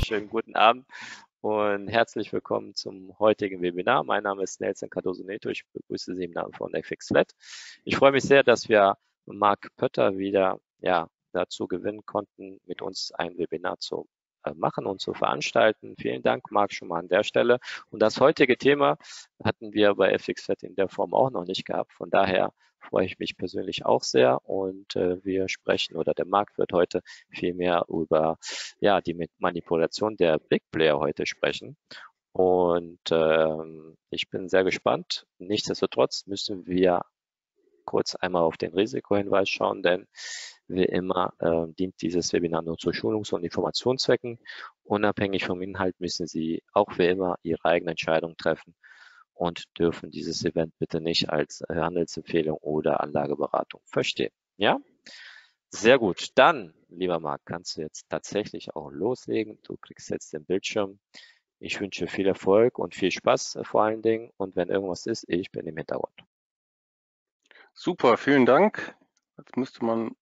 wunderschönen guten Abend und herzlich willkommen zum heutigen Webinar. Mein Name ist Nelson Cardoso Neto. Ich begrüße Sie im Namen von FXFlat. Ich freue mich sehr, dass wir Marc Pötter wieder dazu gewinnen konnten, mit uns ein Webinar zu machen und zu veranstalten. Vielen Dank, Marc, schon mal an der Stelle. Und das heutige Thema hatten wir bei FXFlat in der Form auch noch nicht gehabt. Von daher freue ich mich persönlich auch sehr und wir sprechen, oder der Marc wird heute viel mehr über die Manipulation der Big Player heute sprechen. Und ich bin sehr gespannt. Nichtsdestotrotz müssen wir kurz einmal auf den Risikohinweis schauen, denn wie immer dient dieses Webinar nur zu Schulungs- und Informationszwecken. Unabhängig vom Inhalt müssen Sie auch wie immer Ihre eigene Entscheidung treffen und dürfen dieses Event bitte nicht als Handelsempfehlung oder Anlageberatung verstehen. Ja? Sehr gut. Dann, lieber Marc, kannst du jetzt tatsächlich auch loslegen. Du kriegst jetzt den Bildschirm. Ich wünsche viel Erfolg und viel Spaß vor allen Dingen. Und wenn irgendwas ist, ich bin im Hintergrund. Super, vielen Dank. Jetzt müsste man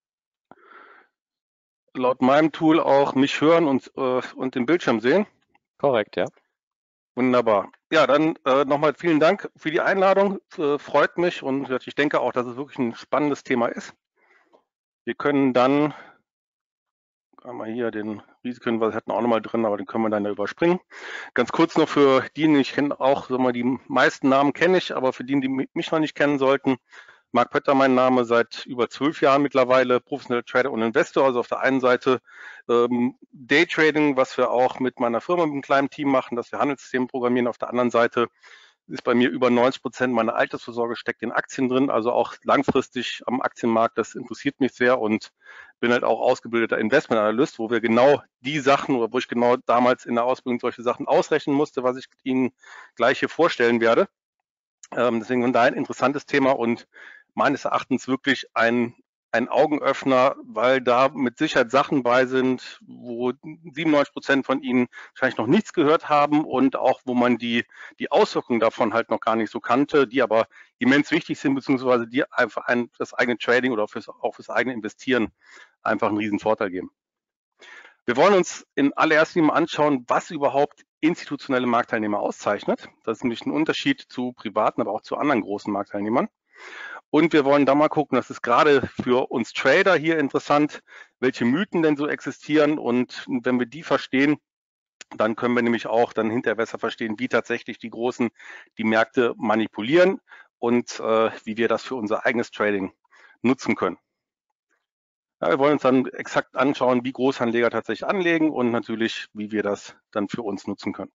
laut meinem Tool auch mich hören und den Bildschirm sehen. Korrekt, ja. Wunderbar. Ja, dann nochmal vielen Dank für die Einladung. Freut mich und ich denke auch, dass es wirklich ein spannendes Thema ist. Wir können dann einmal hier den Risikohinweis hatten wir auch nochmal drin, aber den können wir dann ja überspringen. Ganz kurz noch für die ich kenne auch, die meisten Namen kenne ich, aber für die mich noch nicht kennen sollten, Marc Pötter, mein Name, seit über 12 Jahren mittlerweile, professioneller Trader und Investor. Also auf der einen Seite Daytrading, was wir auch mit meiner Firma, mit einem kleinen Team machen, dass wir Handelssysteme programmieren. Auf der anderen Seite ist bei mir über 90% meiner Altersvorsorge steckt in Aktien drin, also auch langfristig am Aktienmarkt. Das interessiert mich sehr und bin halt auch ausgebildeter Investmentanalyst, wo wir genau die Sachen oder wo ich genau damals in der Ausbildung solche Sachen ausrechnen musste, was ich Ihnen gleich hier vorstellen werde. Deswegen von daher ein interessantes Thema und meines Erachtens wirklich ein Augenöffner, weil da mit Sicherheit Sachen bei sind, wo 97% von Ihnen wahrscheinlich noch nichts gehört haben und auch wo man die Auswirkungen davon halt noch gar nicht so kannte, die aber immens wichtig sind, beziehungsweise die einfach das eigene Trading oder auch fürs eigene Investieren einfach einen riesen Vorteil geben. Wir wollen uns in allererster Linie anschauen, was überhaupt institutionelle Marktteilnehmer auszeichnet. Das ist nämlich ein Unterschied zu privaten, aber auch zu anderen großen Marktteilnehmern. Und wir wollen da mal gucken, das ist gerade für uns Trader hier interessant, welche Mythen denn so existieren. Und wenn wir die verstehen, dann können wir nämlich auch dann hinterher besser verstehen, wie tatsächlich die Großen die Märkte manipulieren und wie wir das für unser eigenes Trading nutzen können. Ja, wir wollen uns dann exakt anschauen, wie Großanleger tatsächlich anlegen und natürlich, wie wir das dann für uns nutzen können.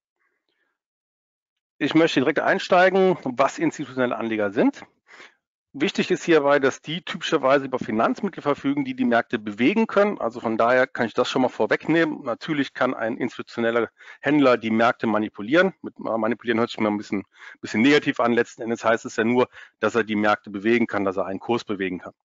Ich möchte direkt einsteigen, was institutionelle Anleger sind. Wichtig ist hierbei, dass die typischerweise über Finanzmittel verfügen, die die Märkte bewegen können. Also von daher kann ich das schon mal vorwegnehmen. Natürlich kann ein institutioneller Händler die Märkte manipulieren. Mit manipulieren hört sich mal ein bisschen negativ an. Letzten Endes heißt es ja nur, dass er die Märkte bewegen kann, dass er einen Kurs bewegen kann.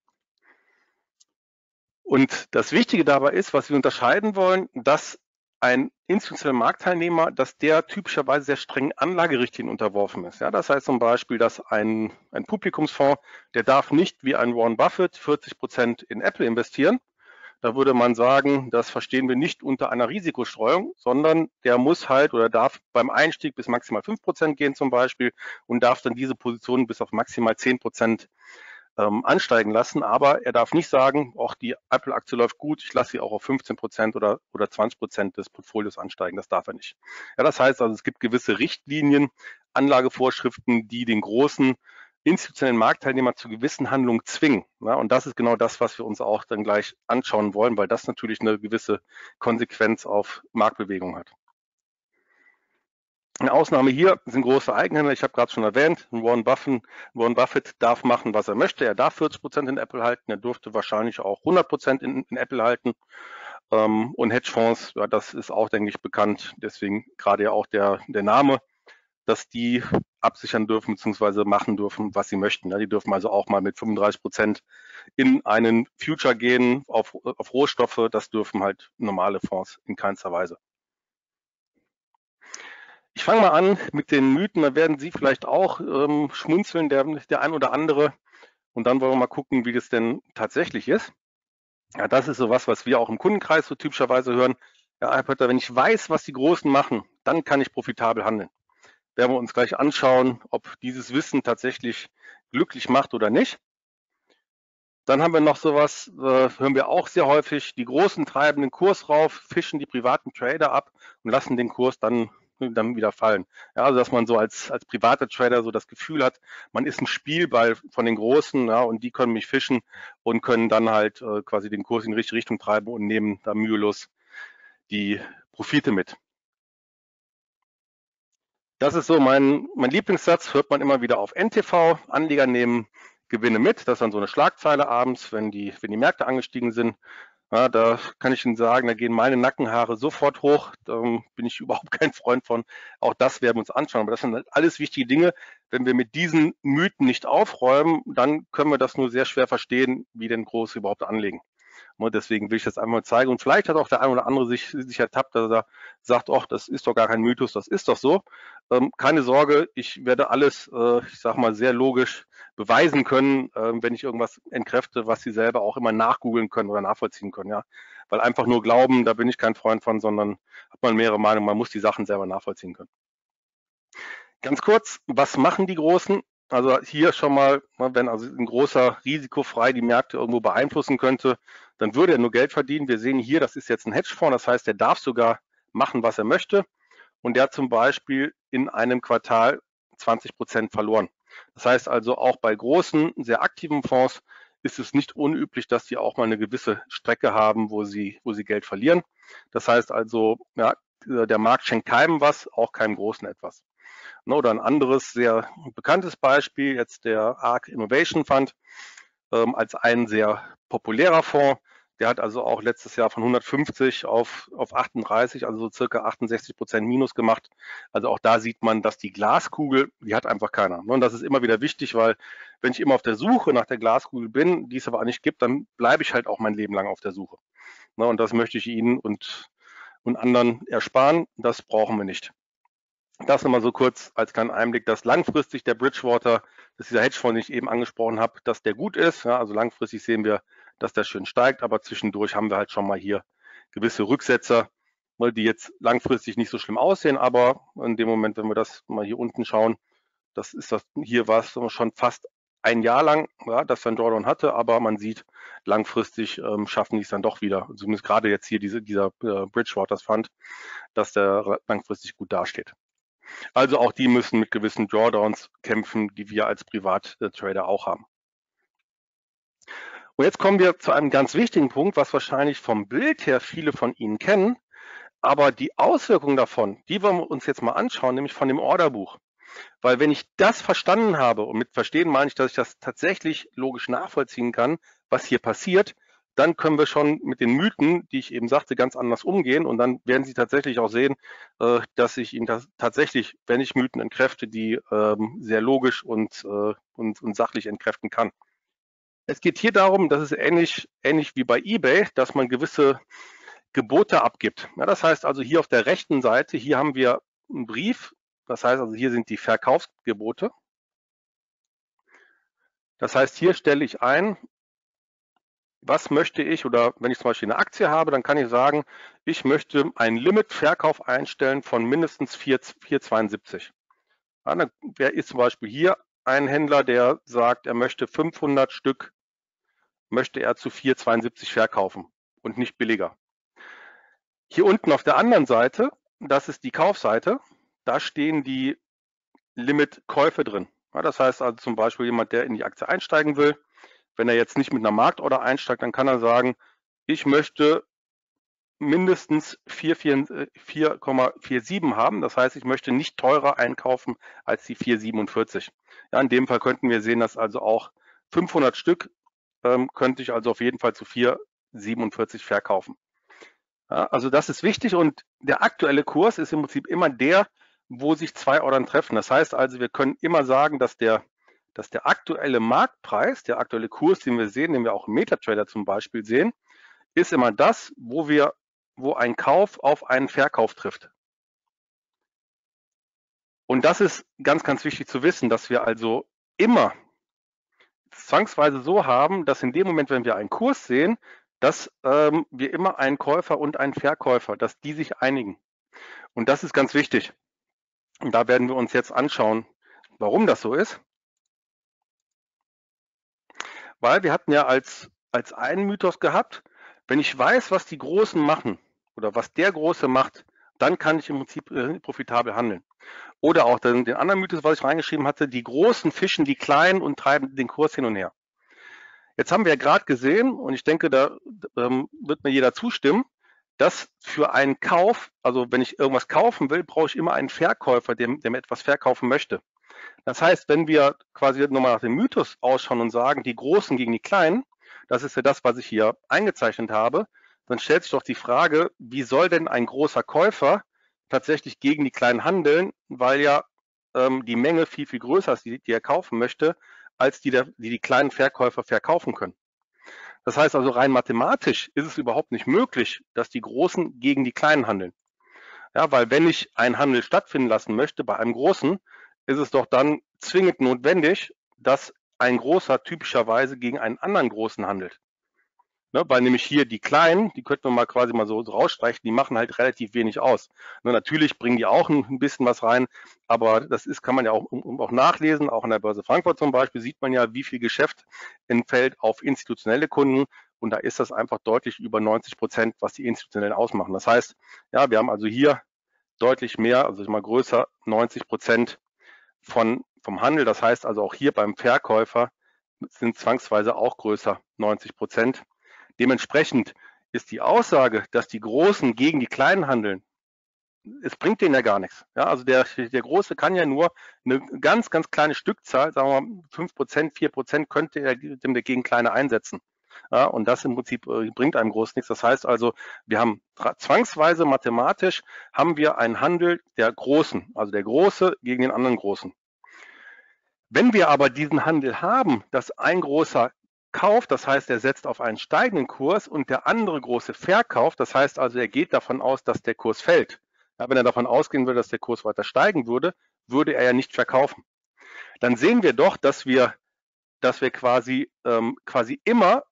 Und das Wichtige dabei ist, was wir unterscheiden wollen, dass ein institutioneller Marktteilnehmer, dass der typischerweise sehr strengen Anlagerichtlinien unterworfen ist. Ja, das heißt zum Beispiel, dass ein Publikumsfonds, der darf nicht wie ein Warren Buffett 40% in Apple investieren. Da würde man sagen, das verstehen wir nicht unter einer Risikostreuung, sondern der muss halt oder darf beim Einstieg bis maximal 5% gehen zum Beispiel und darf dann diese Position bis auf maximal 10% ansteigen lassen, aber er darf nicht sagen, auch die Apple-Aktie läuft gut, ich lasse sie auch auf 15% oder 20% des Portfolios ansteigen. Das darf er nicht. Ja, das heißt also, es gibt gewisse Richtlinien, Anlagevorschriften, die den großen institutionellen Marktteilnehmer zu gewissen Handlungen zwingen. Ja, und das ist genau das, was wir uns auch dann gleich anschauen wollen, weil das natürlich eine gewisse Konsequenz auf Marktbewegung hat. Eine Ausnahme hier sind große Eigenhändler. Ich habe gerade schon erwähnt, Warren Buffett darf machen, was er möchte. Er darf 40% in Apple halten. Er durfte wahrscheinlich auch 100% in Apple halten. Und Hedgefonds, ja, das ist auch, denke ich, bekannt. Deswegen gerade ja auch der Name, dass die absichern dürfen bzw. machen dürfen, was sie möchten. Ja, die dürfen also auch mal mit 35% in einen Future gehen auf Rohstoffe. Das dürfen halt normale Fonds in keinster Weise. Ich fange mal an mit den Mythen, da werden Sie vielleicht auch schmunzeln, der ein oder andere. Und dann wollen wir mal gucken, wie das denn tatsächlich ist. Ja, das ist sowas, was wir auch im Kundenkreis so typischerweise hören. Ja, Herr Pötter, wenn ich weiß, was die Großen machen, dann kann ich profitabel handeln. Werden wir uns gleich anschauen, ob dieses Wissen tatsächlich glücklich macht oder nicht. Dann haben wir noch sowas, hören wir auch sehr häufig, die Großen treiben den Kurs rauf, fischen die privaten Trader ab und lassen den Kurs dann wieder fallen. Ja, also dass man so als privater Trader so das Gefühl hat, man ist ein Spielball von den Großen, ja, und die können mich fischen und können dann halt quasi den Kurs in die richtige Richtung treiben und nehmen da mühelos die Profite mit. Das ist so mein Lieblingssatz, hört man immer wieder auf NTV. Anleger nehmen Gewinne mit. Das ist dann so eine Schlagzeile abends, wenn die Märkte angestiegen sind. Ja, da kann ich Ihnen sagen, da gehen meine Nackenhaare sofort hoch. Da bin ich überhaupt kein Freund von. Auch das werden wir uns anschauen. Aber das sind halt alles wichtige Dinge. Wenn wir mit diesen Mythen nicht aufräumen, dann können wir das nur sehr schwer verstehen, wie denn Große überhaupt anlegen. Und deswegen will ich das einmal mal zeigen. Und vielleicht hat auch der ein oder andere sich ertappt, dass er sagt, ach, das ist doch gar kein Mythos, das ist doch so. Keine Sorge, ich werde alles, ich sage mal, sehr logisch beweisen können, wenn ich irgendwas entkräfte, was Sie selber auch immer nachgoogeln können oder nachvollziehen können. Ja? Weil einfach nur glauben, da bin ich kein Freund von, sondern hat man mehrere Meinungen, man muss die Sachen selber nachvollziehen können. Ganz kurz, was machen die Großen? Also hier schon mal, wenn also ein großer risikofrei die Märkte irgendwo beeinflussen könnte, dann würde er nur Geld verdienen. Wir sehen hier, das ist jetzt ein Hedgefonds, das heißt, der darf sogar machen, was er möchte. Und der hat zum Beispiel in einem Quartal 20% verloren. Das heißt also, auch bei großen, sehr aktiven Fonds ist es nicht unüblich, dass die auch mal eine gewisse Strecke haben, wo sie Geld verlieren. Das heißt also, ja, der Markt schenkt keinem was, auch keinem Großen etwas. Oder ein anderes sehr bekanntes Beispiel, jetzt der ARK Innovation Fund als ein sehr populärer Fonds. Der hat also auch letztes Jahr von 150 auf 38, also so circa 68% Minus gemacht. Also auch da sieht man, dass die Glaskugel, die hat einfach keiner. Und das ist immer wieder wichtig, weil wenn ich immer auf der Suche nach der Glaskugel bin, die es aber nicht gibt, dann bleibe ich halt auch mein Leben lang auf der Suche. Und das möchte ich Ihnen und anderen ersparen. Das brauchen wir nicht. Das nochmal so kurz als kleinen Einblick, dass langfristig der Bridgewater, das ist dieser Hedgefonds, den ich eben angesprochen habe, dass der gut ist. Ja, also langfristig sehen wir, dass der schön steigt, aber zwischendurch haben wir halt schon mal hier gewisse Rücksetzer, die jetzt langfristig nicht so schlimm aussehen, aber in dem Moment, wenn wir das mal hier unten schauen, hier war es schon fast ein Jahr lang, ja, dass er einen Drawdown hatte, aber man sieht, langfristig schaffen die es dann doch wieder, zumindest gerade jetzt hier dieser Bridgewaters Fund, dass der langfristig gut dasteht. Also auch die müssen mit gewissen Drawdowns kämpfen, die wir als Privattrader auch haben. Und jetzt kommen wir zu einem ganz wichtigen Punkt, was wahrscheinlich vom Bild her viele von Ihnen kennen, aber die Auswirkungen davon, die wollen wir uns jetzt mal anschauen, nämlich von dem Orderbuch. Weil wenn ich das verstanden habe, und mit verstehen meine ich, dass ich das tatsächlich logisch nachvollziehen kann, was hier passiert, dann können wir schon mit den Mythen, die ich eben sagte, ganz anders umgehen. Und dann werden Sie tatsächlich auch sehen, dass ich Ihnen das tatsächlich, wenn ich Mythen entkräfte, die sehr logisch und sachlich entkräften kann. Es geht hier darum, dass es ähnlich wie bei eBay, dass man gewisse Gebote abgibt. Ja, das heißt also hier auf der rechten Seite, hier haben wir einen Brief. Das heißt also, hier sind die Verkaufsgebote. Das heißt, hier stelle ich ein, was möchte ich, oder wenn ich zum Beispiel eine Aktie habe, dann kann ich sagen, ich möchte einen Limitverkauf einstellen von mindestens 4,72. Ja, dann ist zum Beispiel hier ein Händler, der sagt, er möchte 500 Stück, möchte er zu 4,72 verkaufen und nicht billiger. Hier unten auf der anderen Seite, das ist die Kaufseite, da stehen die Limitkäufe drin. Ja, das heißt also zum Beispiel jemand, der in die Aktie einsteigen will, wenn er jetzt nicht mit einer Marktorder einsteigt, dann kann er sagen, ich möchte mindestens 4,47 haben. Das heißt, ich möchte nicht teurer einkaufen als die 4,47. Ja, in dem Fall könnten wir sehen, dass also auch 500 Stück könnte ich also auf jeden Fall zu 4,47 verkaufen. Ja, also das ist wichtig und der aktuelle Kurs ist im Prinzip immer der, wo sich zwei Ordern treffen. Das heißt also, wir können immer sagen, dass der aktuelle Marktpreis, der aktuelle Kurs, den wir sehen, den wir auch im MetaTrader zum Beispiel sehen, ist immer das, wo ein Kauf auf einen Verkauf trifft. Und das ist ganz, ganz wichtig zu wissen, dass wir also immer zwangsweise so haben, dass in dem Moment, wenn wir einen Kurs sehen, dass wir immer einen Käufer und einen Verkäufer, dass die sich einigen. Und das ist ganz wichtig. Und da werden wir uns jetzt anschauen, warum das so ist. Weil wir hatten ja als einen Mythos gehabt, wenn ich weiß, was die Großen machen oder was der Große macht, dann kann ich im Prinzip profitabel handeln. Oder auch den anderen Mythos, was ich reingeschrieben hatte, die Großen fischen die Kleinen und treiben den Kurs hin und her. Jetzt haben wir ja gerade gesehen, und ich denke, da wird mir jeder zustimmen, dass für einen Kauf, also wenn ich irgendwas kaufen will, brauche ich immer einen Verkäufer, der mir etwas verkaufen möchte. Das heißt, wenn wir quasi nochmal nach dem Mythos ausschauen und sagen, die Großen gegen die Kleinen, das ist ja das, was ich hier eingezeichnet habe, dann stellt sich doch die Frage, wie soll denn ein großer Käufer tatsächlich gegen die Kleinen handeln, weil ja die Menge viel, viel größer ist, die er kaufen möchte, als die kleinen Verkäufer verkaufen können. Das heißt also, rein mathematisch ist es überhaupt nicht möglich, dass die Großen gegen die Kleinen handeln. Ja, weil wenn ich einen Handel stattfinden lassen möchte bei einem Großen, ist es doch dann zwingend notwendig, dass ein Großer typischerweise gegen einen anderen Großen handelt. Ne, weil nämlich hier die Kleinen, die könnten wir mal quasi mal so rausstreichen, die machen halt relativ wenig aus. Ne, natürlich bringen die auch ein bisschen was rein, aber das ist, kann man ja auch nachlesen, auch an der Börse Frankfurt zum Beispiel sieht man ja, wie viel Geschäft entfällt auf institutionelle Kunden und da ist das einfach deutlich über 90%, was die Institutionellen ausmachen. Das heißt, ja, wir haben also hier deutlich mehr, also mal größer, 90% vom Handel. Das heißt also auch hier beim Verkäufer sind zwangsweise auch größer, 90%. Dementsprechend ist die Aussage, dass die Großen gegen die Kleinen handeln, es bringt denen ja gar nichts. Ja, also der Große kann ja nur eine ganz, ganz kleine Stückzahl, sagen wir mal 5%, 4% könnte er dem dagegen Kleine einsetzen. Ja, und das im Prinzip bringt einem Groß nichts. Das heißt also, wir haben zwangsweise mathematisch haben wir einen Handel der Großen, also der Große gegen den anderen Großen. Wenn wir aber diesen Handel haben, dass ein großer kauft, das heißt, er setzt auf einen steigenden Kurs und der andere große verkauft, das heißt also, er geht davon aus, dass der Kurs fällt. Ja, wenn er davon ausgehen würde, dass der Kurs weiter steigen würde, würde er ja nicht verkaufen. Dann sehen wir doch, dass wir quasi immer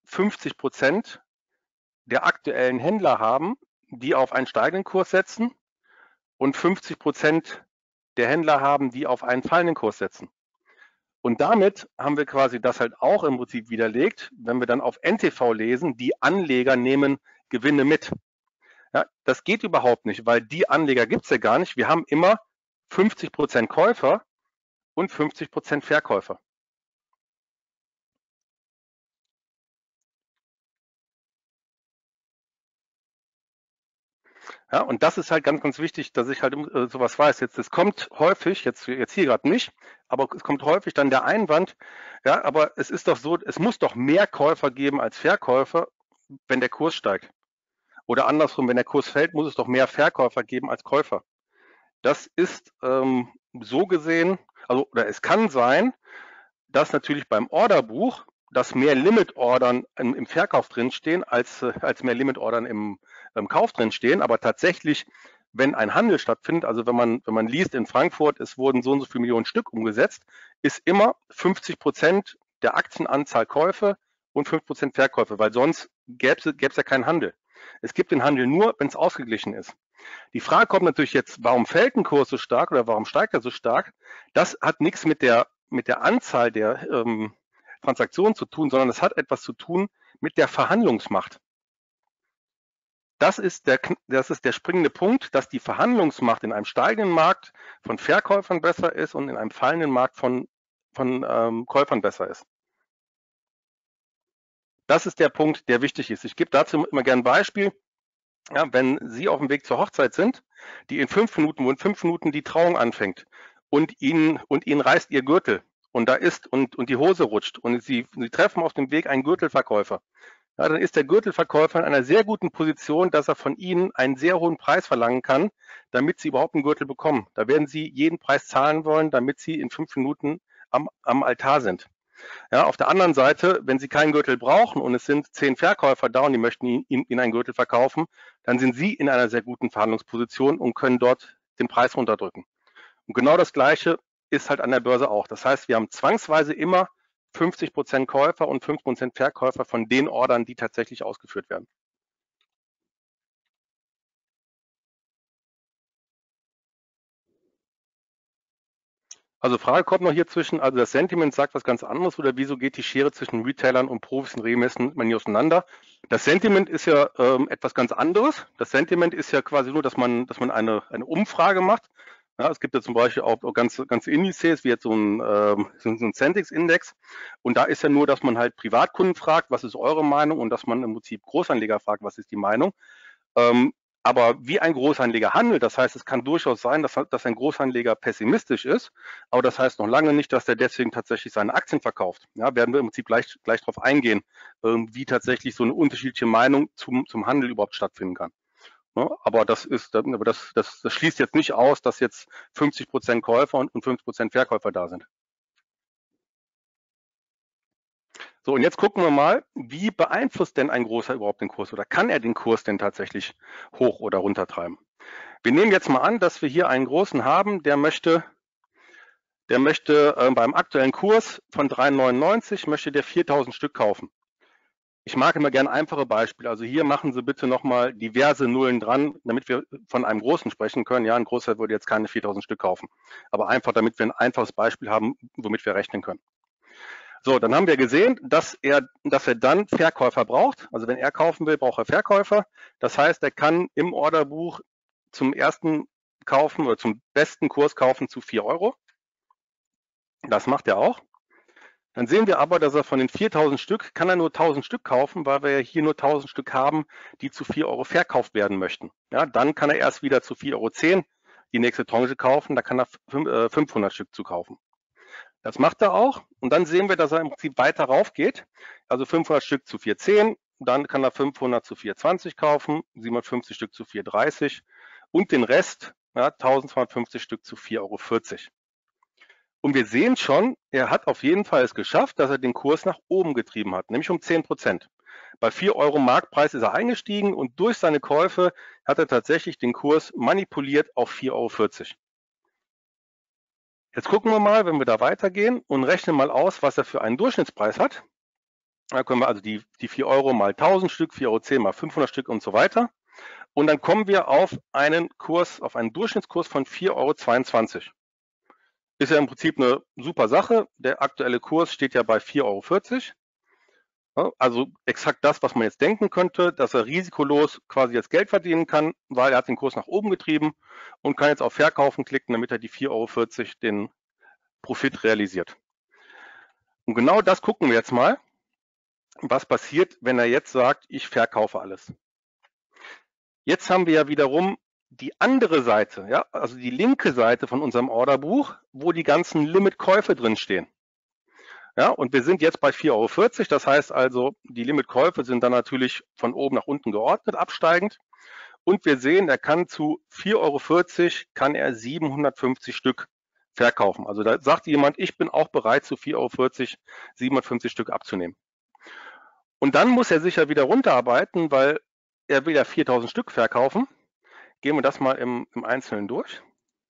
50% der aktuellen Händler haben, die auf einen steigenden Kurs setzen und 50% der Händler haben, die auf einen fallenden Kurs setzen. Und damit haben wir quasi das halt auch im Prinzip widerlegt, wenn wir dann auf NTV lesen, die Anleger nehmen Gewinne mit. Ja, das geht überhaupt nicht, weil die Anleger gibt es ja gar nicht. Wir haben immer 50% Käufer und 50% Verkäufer. Ja, und das ist halt ganz, ganz wichtig, dass ich halt sowas weiß. Jetzt, es kommt häufig, jetzt hier gerade nicht, aber es kommt häufig dann der Einwand, ja, aber es ist doch so, es muss doch mehr Käufer geben als Verkäufer, wenn der Kurs steigt. Oder andersrum, wenn der Kurs fällt, muss es doch mehr Verkäufer geben als Käufer. Das ist so gesehen, also oder es kann sein, dass natürlich beim Orderbuch, dass mehr Limit-Ordern im Verkauf drinstehen, als mehr Limit-Ordern im Kauf drinstehen. Aber tatsächlich, wenn ein Handel stattfindet, also wenn man liest in Frankfurt, es wurden so und so viele Millionen Stück umgesetzt, ist immer 50% der Aktienanzahl Käufe und 5% Verkäufe, weil sonst gäbe es ja keinen Handel. Es gibt den Handel nur, wenn es ausgeglichen ist. Die Frage kommt natürlich jetzt, warum fällt ein Kurs so stark oder warum steigt er so stark? Das hat nichts mit der Anzahl der Transaktionen zu tun, sondern es hat etwas zu tun mit der Verhandlungsmacht. Das ist der springende Punkt, dass die Verhandlungsmacht in einem steigenden Markt von Verkäufern besser ist und in einem fallenden Markt von Käufern besser ist. Das ist der Punkt, der wichtig ist. Ich gebe dazu immer gerne ein Beispiel. Ja, wenn Sie auf dem Weg zur Hochzeit sind, wo in 5 Minuten die Trauung anfängt und Ihnen reißt Ihr Gürtel und die Hose rutscht und Sie treffen auf dem Weg einen Gürtelverkäufer, ja, dann ist der Gürtelverkäufer in einer sehr guten Position, dass er von Ihnen einen sehr hohen Preis verlangen kann, damit Sie überhaupt einen Gürtel bekommen. Da werden Sie jeden Preis zahlen wollen, damit Sie in 5 Minuten am Altar sind. Ja, auf der anderen Seite, wenn Sie keinen Gürtel brauchen und es sind 10 Verkäufer da und die möchten Ihnen einen Gürtel verkaufen, dann sind Sie in einer sehr guten Verhandlungsposition und können dort den Preis runterdrücken. Und genau das Gleiche ist halt an der Börse auch. Das heißt, wir haben zwangsweise immer 50% Käufer und 5% Verkäufer von den Ordern, die tatsächlich ausgeführt werden. Also Frage kommt noch hier zwischen, also das Sentiment sagt was ganz anderes oder wieso geht die Schere zwischen Retailern und Profis und Remessen nie auseinander? Das Sentiment ist ja etwas ganz anderes. Das Sentiment ist ja quasi nur, dass man eine Umfrage macht. Ja, es gibt ja zum Beispiel auch ganze Indizes, wie jetzt so ein Centix-Index. Und da ist ja nur, dass man halt Privatkunden fragt, was ist eure Meinung? Und dass man im Prinzip Großanleger fragt, was ist die Meinung? Aber wie ein Großanleger handelt, das heißt, es kann durchaus sein, dass ein Großanleger pessimistisch ist, aber das heißt noch lange nicht, dass der deswegen tatsächlich seine Aktien verkauft. Ja, werden wir im Prinzip gleich darauf eingehen, wie tatsächlich so eine unterschiedliche Meinung zum Handel überhaupt stattfinden kann. Ja, aber das schließt jetzt nicht aus, dass jetzt 50% Käufer und 50% Verkäufer da sind. So, und jetzt gucken wir mal, wie beeinflusst denn ein Großer überhaupt den Kurs oder kann er den Kurs denn tatsächlich hoch oder runter treiben? Wir nehmen jetzt mal an, dass wir hier einen Großen haben, der möchte beim aktuellen Kurs von 3,99 möchte der 4.000 Stück kaufen. Ich mag immer gerne einfache Beispiele. Also hier machen Sie bitte nochmal diverse Nullen dran, damit wir von einem Großen sprechen können. Ja, ein Großer würde jetzt keine 4.000 Stück kaufen, aber einfach, damit wir ein einfaches Beispiel haben, womit wir rechnen können. So, dann haben wir gesehen, dass er dann Verkäufer braucht. Also wenn er kaufen will, braucht er Verkäufer. Das heißt, er kann im Orderbuch zum ersten kaufen oder zum besten Kurs kaufen zu 4 Euro. Das macht er auch. Dann sehen wir aber, dass er von den 4.000 Stück, kann er nur 1.000 Stück kaufen, weil wir ja hier nur 1.000 Stück haben, die zu 4 Euro verkauft werden möchten. Ja, dann kann er erst wieder zu 4,10 Euro die nächste Tranche kaufen, da kann er 500 Stück zu kaufen. Das macht er auch und dann sehen wir, dass er im Prinzip weiter rauf geht. Also 500 Stück zu 4,10, dann kann er 500 zu 4,20 kaufen, 750 Stück zu 4,30 und den Rest, ja, 1.250 Stück zu 4,40 Euro. Und wir sehen schon, er hat auf jeden Fall es geschafft, dass er den Kurs nach oben getrieben hat, nämlich um 10%. Bei 4 Euro Marktpreis ist er eingestiegen und durch seine Käufe hat er tatsächlich den Kurs manipuliert auf 4,40 Euro. Jetzt gucken wir mal, wenn wir da weitergehen und rechnen mal aus, was er für einen Durchschnittspreis hat. Da können wir also die 4 Euro mal 1.000 Stück, 4,10 Euro mal 500 Stück und so weiter. Und dann kommen wir auf einen Durchschnittskurs von 4,22 Euro. Ist ja im Prinzip eine super Sache. Der aktuelle Kurs steht ja bei 4,40 Euro. Also exakt das, was man jetzt denken könnte, dass er risikolos quasi jetzt Geld verdienen kann, weil er hat den Kurs nach oben getrieben und kann jetzt auf Verkaufen klicken, damit er die 4,40 Euro den Profit realisiert. Und genau das gucken wir jetzt mal, was passiert, wenn er jetzt sagt, ich verkaufe alles. Jetzt haben wir ja wiederum die andere Seite, ja, also die linke Seite von unserem Orderbuch, wo die ganzen Limitkäufe drin stehen. Ja, und wir sind jetzt bei 4,40 Euro. Das heißt also, die Limitkäufe sind dann natürlich von oben nach unten geordnet, absteigend. Und wir sehen, er kann zu 4,40 Euro kann er 750 Stück verkaufen. Also da sagt jemand, ich bin auch bereit, zu 4,40 Euro 750 Stück abzunehmen. Und dann muss er sich ja wieder runterarbeiten, weil er will ja 4.000 Stück verkaufen. Gehen wir das mal im Einzelnen durch.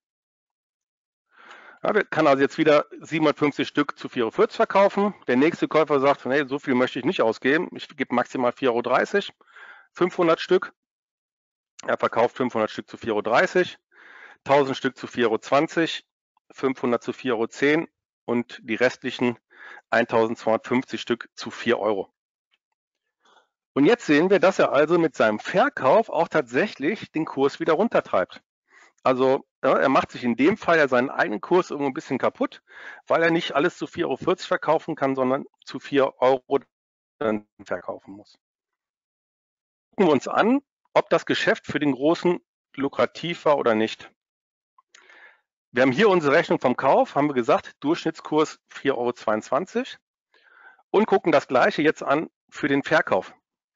Ja, wir kann also jetzt wieder 750 Stück zu 4,40 Euro verkaufen. Der nächste Käufer sagt, nee, so viel möchte ich nicht ausgeben. Ich gebe maximal 4,30 Euro, 500 Stück. Er verkauft 500 Stück zu 4,30 Euro, 1000 Stück zu 4,20 Euro, 500 zu 4,10 Euro und die restlichen 1250 Stück zu 4 Euro. Und jetzt sehen wir, dass er also mit seinem Verkauf auch tatsächlich den Kurs wieder runtertreibt. Also ja, er macht sich in dem Fall ja seinen eigenen Kurs irgendwo ein bisschen kaputt, weil er nicht alles zu 4,40 Euro verkaufen kann, sondern zu 4 Euro dann verkaufen muss. Gucken wir uns an, ob das Geschäft für den Großen lukrativ war oder nicht. Wir haben hier unsere Rechnung vom Kauf, haben wir gesagt, Durchschnittskurs 4,22 Euro und gucken das gleiche jetzt an für den Verkauf.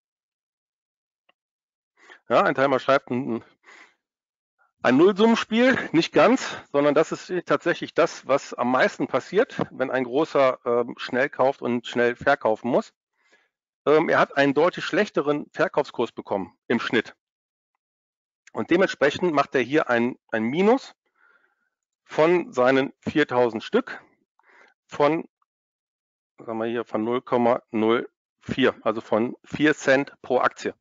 Ja, ein Teilnehmer schreibt ein Nullsummenspiel, nicht ganz, sondern das ist tatsächlich das, was am meisten passiert, wenn ein Großer schnell kauft und schnell verkaufen muss. Er hat einen deutlich schlechteren Verkaufskurs bekommen im Schnitt. Und dementsprechend macht er hier ein Minus von seinen 4.000 Stück von sagen wir hier von 0,04, also von 4 Cent pro Aktie.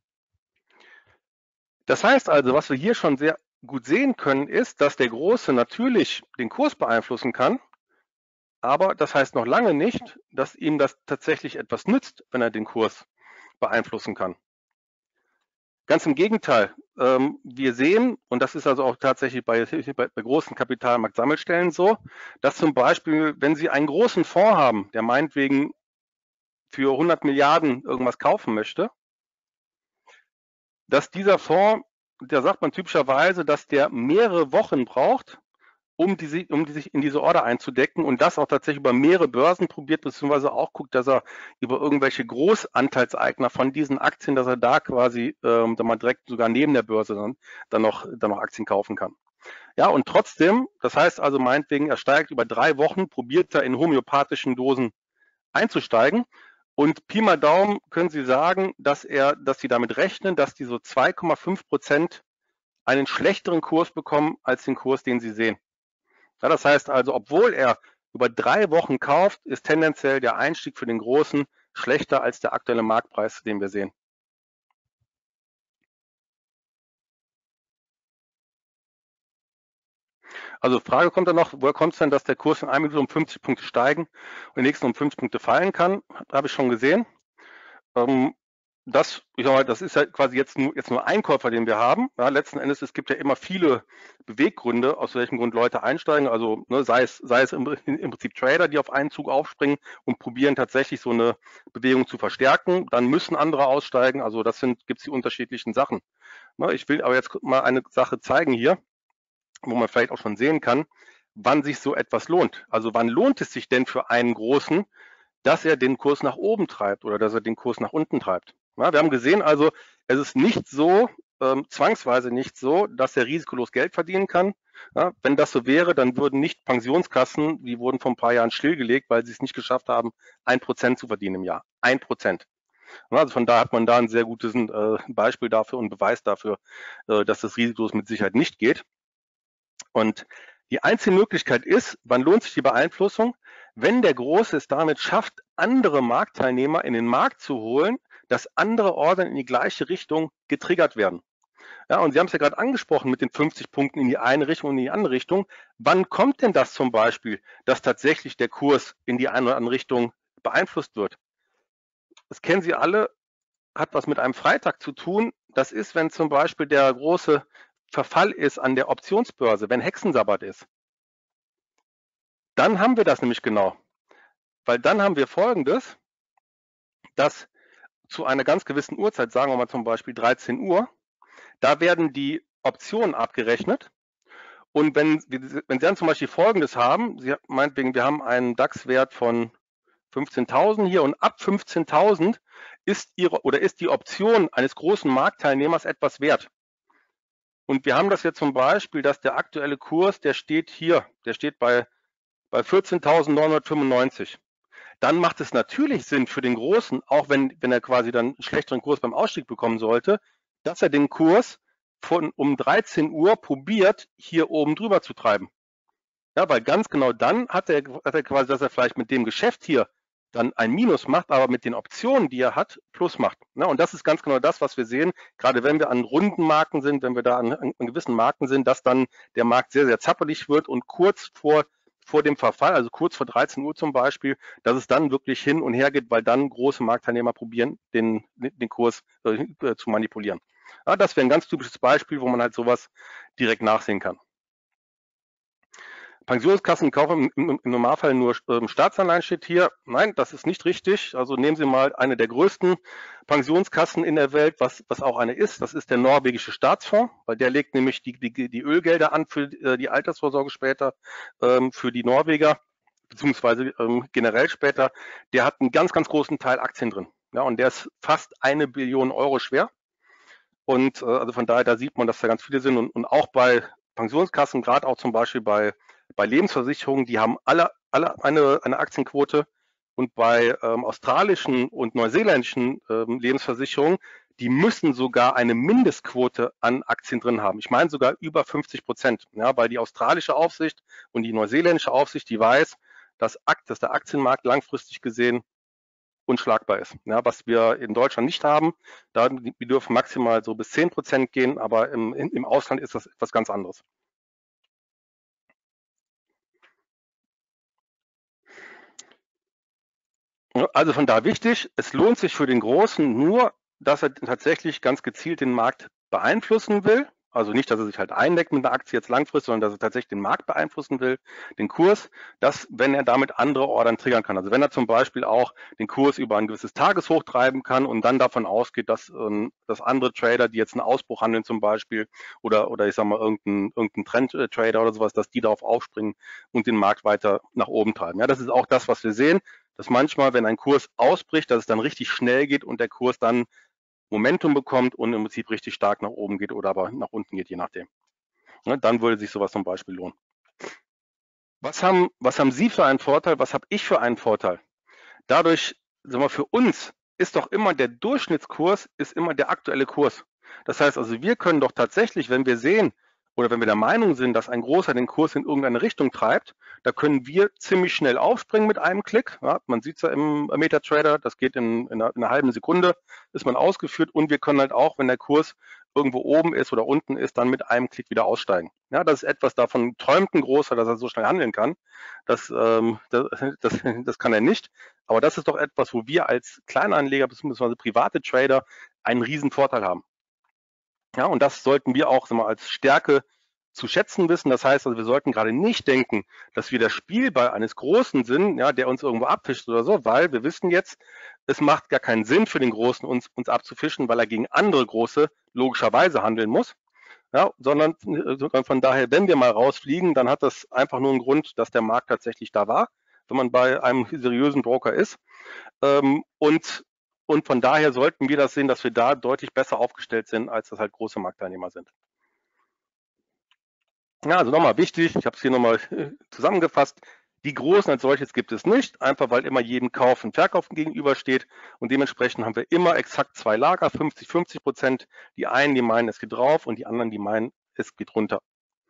Das heißt also, was wir hier schon sehr gut sehen können, ist, dass der Große natürlich den Kurs beeinflussen kann, aber das heißt noch lange nicht, dass ihm das tatsächlich etwas nützt, wenn er den Kurs beeinflussen kann. Ganz im Gegenteil, wir sehen, und das ist also auch tatsächlich bei großen Kapitalmarktsammelstellen so, dass zum Beispiel, wenn Sie einen großen Fonds haben, der meinetwegen für 100 Milliarden irgendwas kaufen möchte, dass dieser Fonds, da sagt man typischerweise, dass der mehrere Wochen braucht, um sich in diese Order einzudecken und das auch tatsächlich über mehrere Börsen probiert, beziehungsweise auch guckt, dass er über irgendwelche Großanteilseigner von diesen Aktien, dass er da quasi dann mal direkt sogar neben der Börse dann noch Aktien kaufen kann. Ja, und trotzdem, das heißt also meinetwegen, er steigt über 3 Wochen, probiert er in homöopathischen Dosen einzusteigen. Und Pi mal Daumen können Sie sagen, dass Sie damit rechnen, dass die so 2,5% einen schlechteren Kurs bekommen als den Kurs, den Sie sehen. Ja, das heißt also, obwohl er über 3 Wochen kauft, ist tendenziell der Einstieg für den Großen schlechter als der aktuelle Marktpreis, den wir sehen. Also Frage kommt dann noch, woher kommt es denn, dass der Kurs in einer Minute um 50 Punkte steigen und den nächsten um 50 Punkte fallen kann? Habe ich schon gesehen. Das ist ja quasi jetzt nur ein Käufer, den wir haben. Ja, letzten Endes, es gibt ja immer viele Beweggründe, aus welchem Grund Leute einsteigen. Also sei es im Prinzip Trader, die auf einen Zug aufspringen und probieren tatsächlich so eine Bewegung zu verstärken. Dann müssen andere aussteigen. Also gibt es die unterschiedlichen Sachen. Ich will aber jetzt mal eine Sache zeigen hier, wo man vielleicht auch schon sehen kann, wann sich so etwas lohnt. Also wann lohnt es sich denn für einen Großen, dass er den Kurs nach oben treibt oder dass er den Kurs nach unten treibt. Ja, wir haben gesehen, also es ist nicht so, zwangsweise nicht so, dass er risikolos Geld verdienen kann. Ja, wenn das so wäre, dann würden nicht Pensionskassen, die wurden vor ein paar Jahren stillgelegt, weil sie es nicht geschafft haben, 1% zu verdienen im Jahr. 1%. Also von daher hat man da ein sehr gutes Beispiel dafür und Beweis dafür, dass das risikolos mit Sicherheit nicht geht. Und die einzige Möglichkeit ist, wann lohnt sich die Beeinflussung? Wenn der Große es damit schafft, andere Marktteilnehmer in den Markt zu holen, dass andere Ordern in die gleiche Richtung getriggert werden. Ja, und Sie haben es ja gerade angesprochen mit den 50 Punkten in die eine Richtung und in die andere Richtung. Wann kommt denn das zum Beispiel, dass tatsächlich der Kurs in die eine oder andere Richtung beeinflusst wird? Das kennen Sie alle, hat was mit einem Freitag zu tun. Das ist, wenn zum Beispiel der große Verfall ist an der Optionsbörse, wenn Hexensabbat ist. Dann haben wir das nämlich genau. Weil dann haben wir Folgendes, dass zu einer ganz gewissen Uhrzeit, sagen wir mal zum Beispiel 13 Uhr, da werden die Optionen abgerechnet. Und wenn Sie dann zum Beispiel Folgendes haben, Sie meinetwegen, wir haben einen DAX-Wert von 15.000 hier und ab 15.000 ist die Option eines großen Marktteilnehmers etwas wert. Und wir haben das jetzt zum Beispiel, dass der aktuelle Kurs, der steht hier, der steht bei 14.995. Dann macht es natürlich Sinn für den Großen, auch wenn er quasi dann einen schlechteren Kurs beim Ausstieg bekommen sollte, dass er den Kurs um 13 Uhr probiert, hier oben drüber zu treiben. Ja, weil ganz genau dann hat er quasi, dass er vielleicht mit dem Geschäft hier dann ein Minus macht, aber mit den Optionen, die er hat, Plus macht. Ja, und das ist ganz genau das, was wir sehen, gerade wenn wir an runden Marken sind, wenn wir da an gewissen Marken sind, dass dann der Markt sehr, sehr zappelig wird und kurz vor dem Verfall, also kurz vor 13 Uhr zum Beispiel, dass es dann wirklich hin und her geht, weil dann große Marktteilnehmer probieren, den Kurs zu manipulieren. Ja, das wäre ein ganz typisches Beispiel, wo man halt sowas direkt nachsehen kann. Pensionskassen kaufen im Normalfall nur Staatsanleihen, steht hier. Nein, das ist nicht richtig. Also nehmen Sie mal eine der größten Pensionskassen in der Welt, was auch eine ist. Das ist der norwegische Staatsfonds, weil der legt nämlich die Ölgelder an für die Altersvorsorge später für die Norweger, beziehungsweise generell später. Der hat einen ganz, ganz großen Teil Aktien drin. Ja, und der ist fast 1 Billion Euro schwer. Und also von daher, da sieht man, dass da ganz viele sind. Und auch bei Pensionskassen, gerade auch zum Beispiel bei Lebensversicherungen, die haben alle eine Aktienquote, und bei australischen und neuseeländischen Lebensversicherungen, die müssen sogar eine Mindestquote an Aktien drin haben. Ich meine sogar über 50%, ja, weil die australische Aufsicht und die neuseeländische Aufsicht, die weiß, dass der Aktienmarkt langfristig gesehen unschlagbar ist. Ja, was wir in Deutschland nicht haben, wir dürfen maximal so bis 10% gehen, aber im Ausland ist das etwas ganz anderes. Also von da wichtig, es lohnt sich für den Großen nur, dass er tatsächlich ganz gezielt den Markt beeinflussen will. Also nicht, dass er sich halt eindeckt mit einer Aktie jetzt langfristig, sondern dass er tatsächlich den Markt beeinflussen will, den Kurs, dass, wenn er damit andere Ordern triggern kann. Also wenn er zum Beispiel auch den Kurs über ein gewisses Tageshoch treiben kann und dann davon ausgeht, dass andere Trader, die jetzt einen Ausbruch handeln zum Beispiel, oder ich sag mal irgendein Trend-Trader oder sowas, dass die darauf aufspringen und den Markt weiter nach oben treiben. Ja, das ist auch das, was wir sehen, dass manchmal, wenn ein Kurs ausbricht, dass es dann richtig schnell geht und der Kurs dann Momentum bekommt und im Prinzip richtig stark nach oben geht oder aber nach unten geht, je nachdem. Ja, dann würde sich sowas zum Beispiel lohnen. Was haben Sie für einen Vorteil? Was habe ich für einen Vorteil? Dadurch, sagen wir, für uns ist doch immer der Durchschnittskurs ist immer der aktuelle Kurs. Das heißt also, wir können doch tatsächlich, wenn wir sehen oder wenn wir der Meinung sind, dass ein Großer den Kurs in irgendeine Richtung treibt, da können wir ziemlich schnell aufspringen mit einem Klick. Ja, man sieht es ja im MetaTrader, das geht in einer halben Sekunde, ist man ausgeführt, und wir können halt auch, wenn der Kurs irgendwo oben ist oder unten ist, dann mit einem Klick wieder aussteigen. Ja, das ist etwas, davon träumt ein Großer, dass er so schnell handeln kann. Das kann er nicht. Aber das ist doch etwas, wo wir als Kleinanleger bzw. private Trader einen riesen Vorteil haben. Ja, und das sollten wir auch, sagen wir, als Stärke zu schätzen wissen. Das heißt also, wir sollten gerade nicht denken, dass wir der Spielball eines Großen sind, ja, der uns irgendwo abfischt oder so, weil wir wissen jetzt, es macht gar keinen Sinn für den Großen, uns abzufischen, weil er gegen andere Große logischerweise handeln muss. Ja, sondern von daher, wenn wir mal rausfliegen, dann hat das einfach nur einen Grund, dass der Markt tatsächlich da war, wenn man bei einem seriösen Broker ist. Und von daher sollten wir das sehen, dass wir da deutlich besser aufgestellt sind, als das halt große Marktteilnehmer sind. Ja, also nochmal wichtig, ich habe es hier nochmal zusammengefasst, die Großen als solches gibt es nicht, einfach weil immer jedem Kauf und Verkauf gegenübersteht, und dementsprechend haben wir immer exakt zwei Lager, 50-50%. Die einen, die meinen, es geht drauf, und die anderen, die meinen, es geht runter.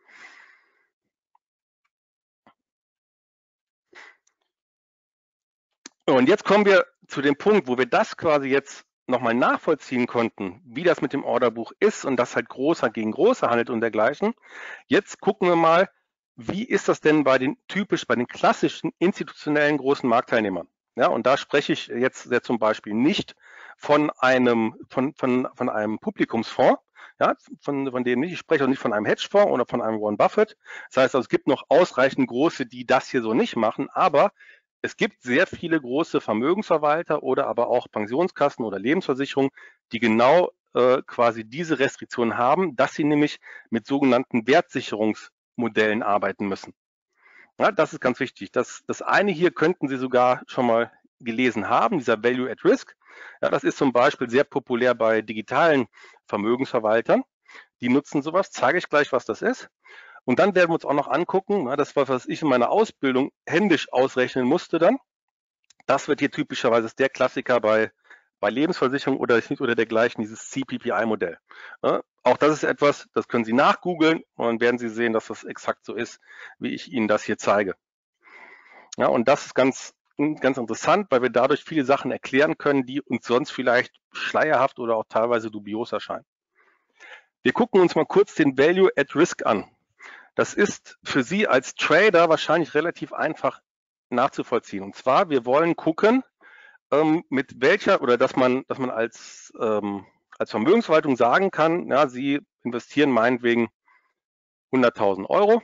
Und jetzt kommen wir zu dem Punkt, wo wir das quasi jetzt nochmal nachvollziehen konnten, wie das mit dem Orderbuch ist und dass halt Großer gegen Großer handelt und dergleichen. Jetzt gucken wir mal, wie ist das denn bei den klassischen institutionellen großen Marktteilnehmern? Ja, und da spreche ich jetzt zum Beispiel nicht von einem Publikumsfonds, ja, von dem nicht. Ich spreche auch nicht von einem Hedgefonds oder von einem Warren Buffett. Das heißt also, es gibt noch ausreichend große, die das hier so nicht machen, aber es gibt sehr viele große Vermögensverwalter oder aber auch Pensionskassen oder Lebensversicherungen, die genau quasi diese Restriktion haben, dass sie nämlich mit sogenannten Wertsicherungsmodellen arbeiten müssen. Ja, das ist ganz wichtig. Das eine hier könnten Sie sogar schon mal gelesen haben, dieser Value at Risk. Ja, das ist zum Beispiel sehr populär bei digitalen Vermögensverwaltern. Die nutzen sowas, zeige ich gleich, was das ist. Und dann werden wir uns auch noch angucken, das war, was ich in meiner Ausbildung händisch ausrechnen musste dann. Das wird hier typischerweise der Klassiker bei Lebensversicherung oder dergleichen, dieses CPPI-Modell. Ja, auch das ist etwas, das können Sie nachgoogeln, und dann werden Sie sehen, dass das exakt so ist, wie ich Ihnen das hier zeige. Ja, und das ist ganz interessant, weil wir dadurch viele Sachen erklären können, die uns sonst vielleicht schleierhaft oder auch teilweise dubios erscheinen. Wir gucken uns mal kurz den Value at Risk an. Das ist für Sie als Trader wahrscheinlich relativ einfach nachzuvollziehen. Und zwar, wir wollen gucken, mit welcher, oder dass man als Vermögensverwaltung sagen kann, ja, Sie investieren meinetwegen 100.000 Euro.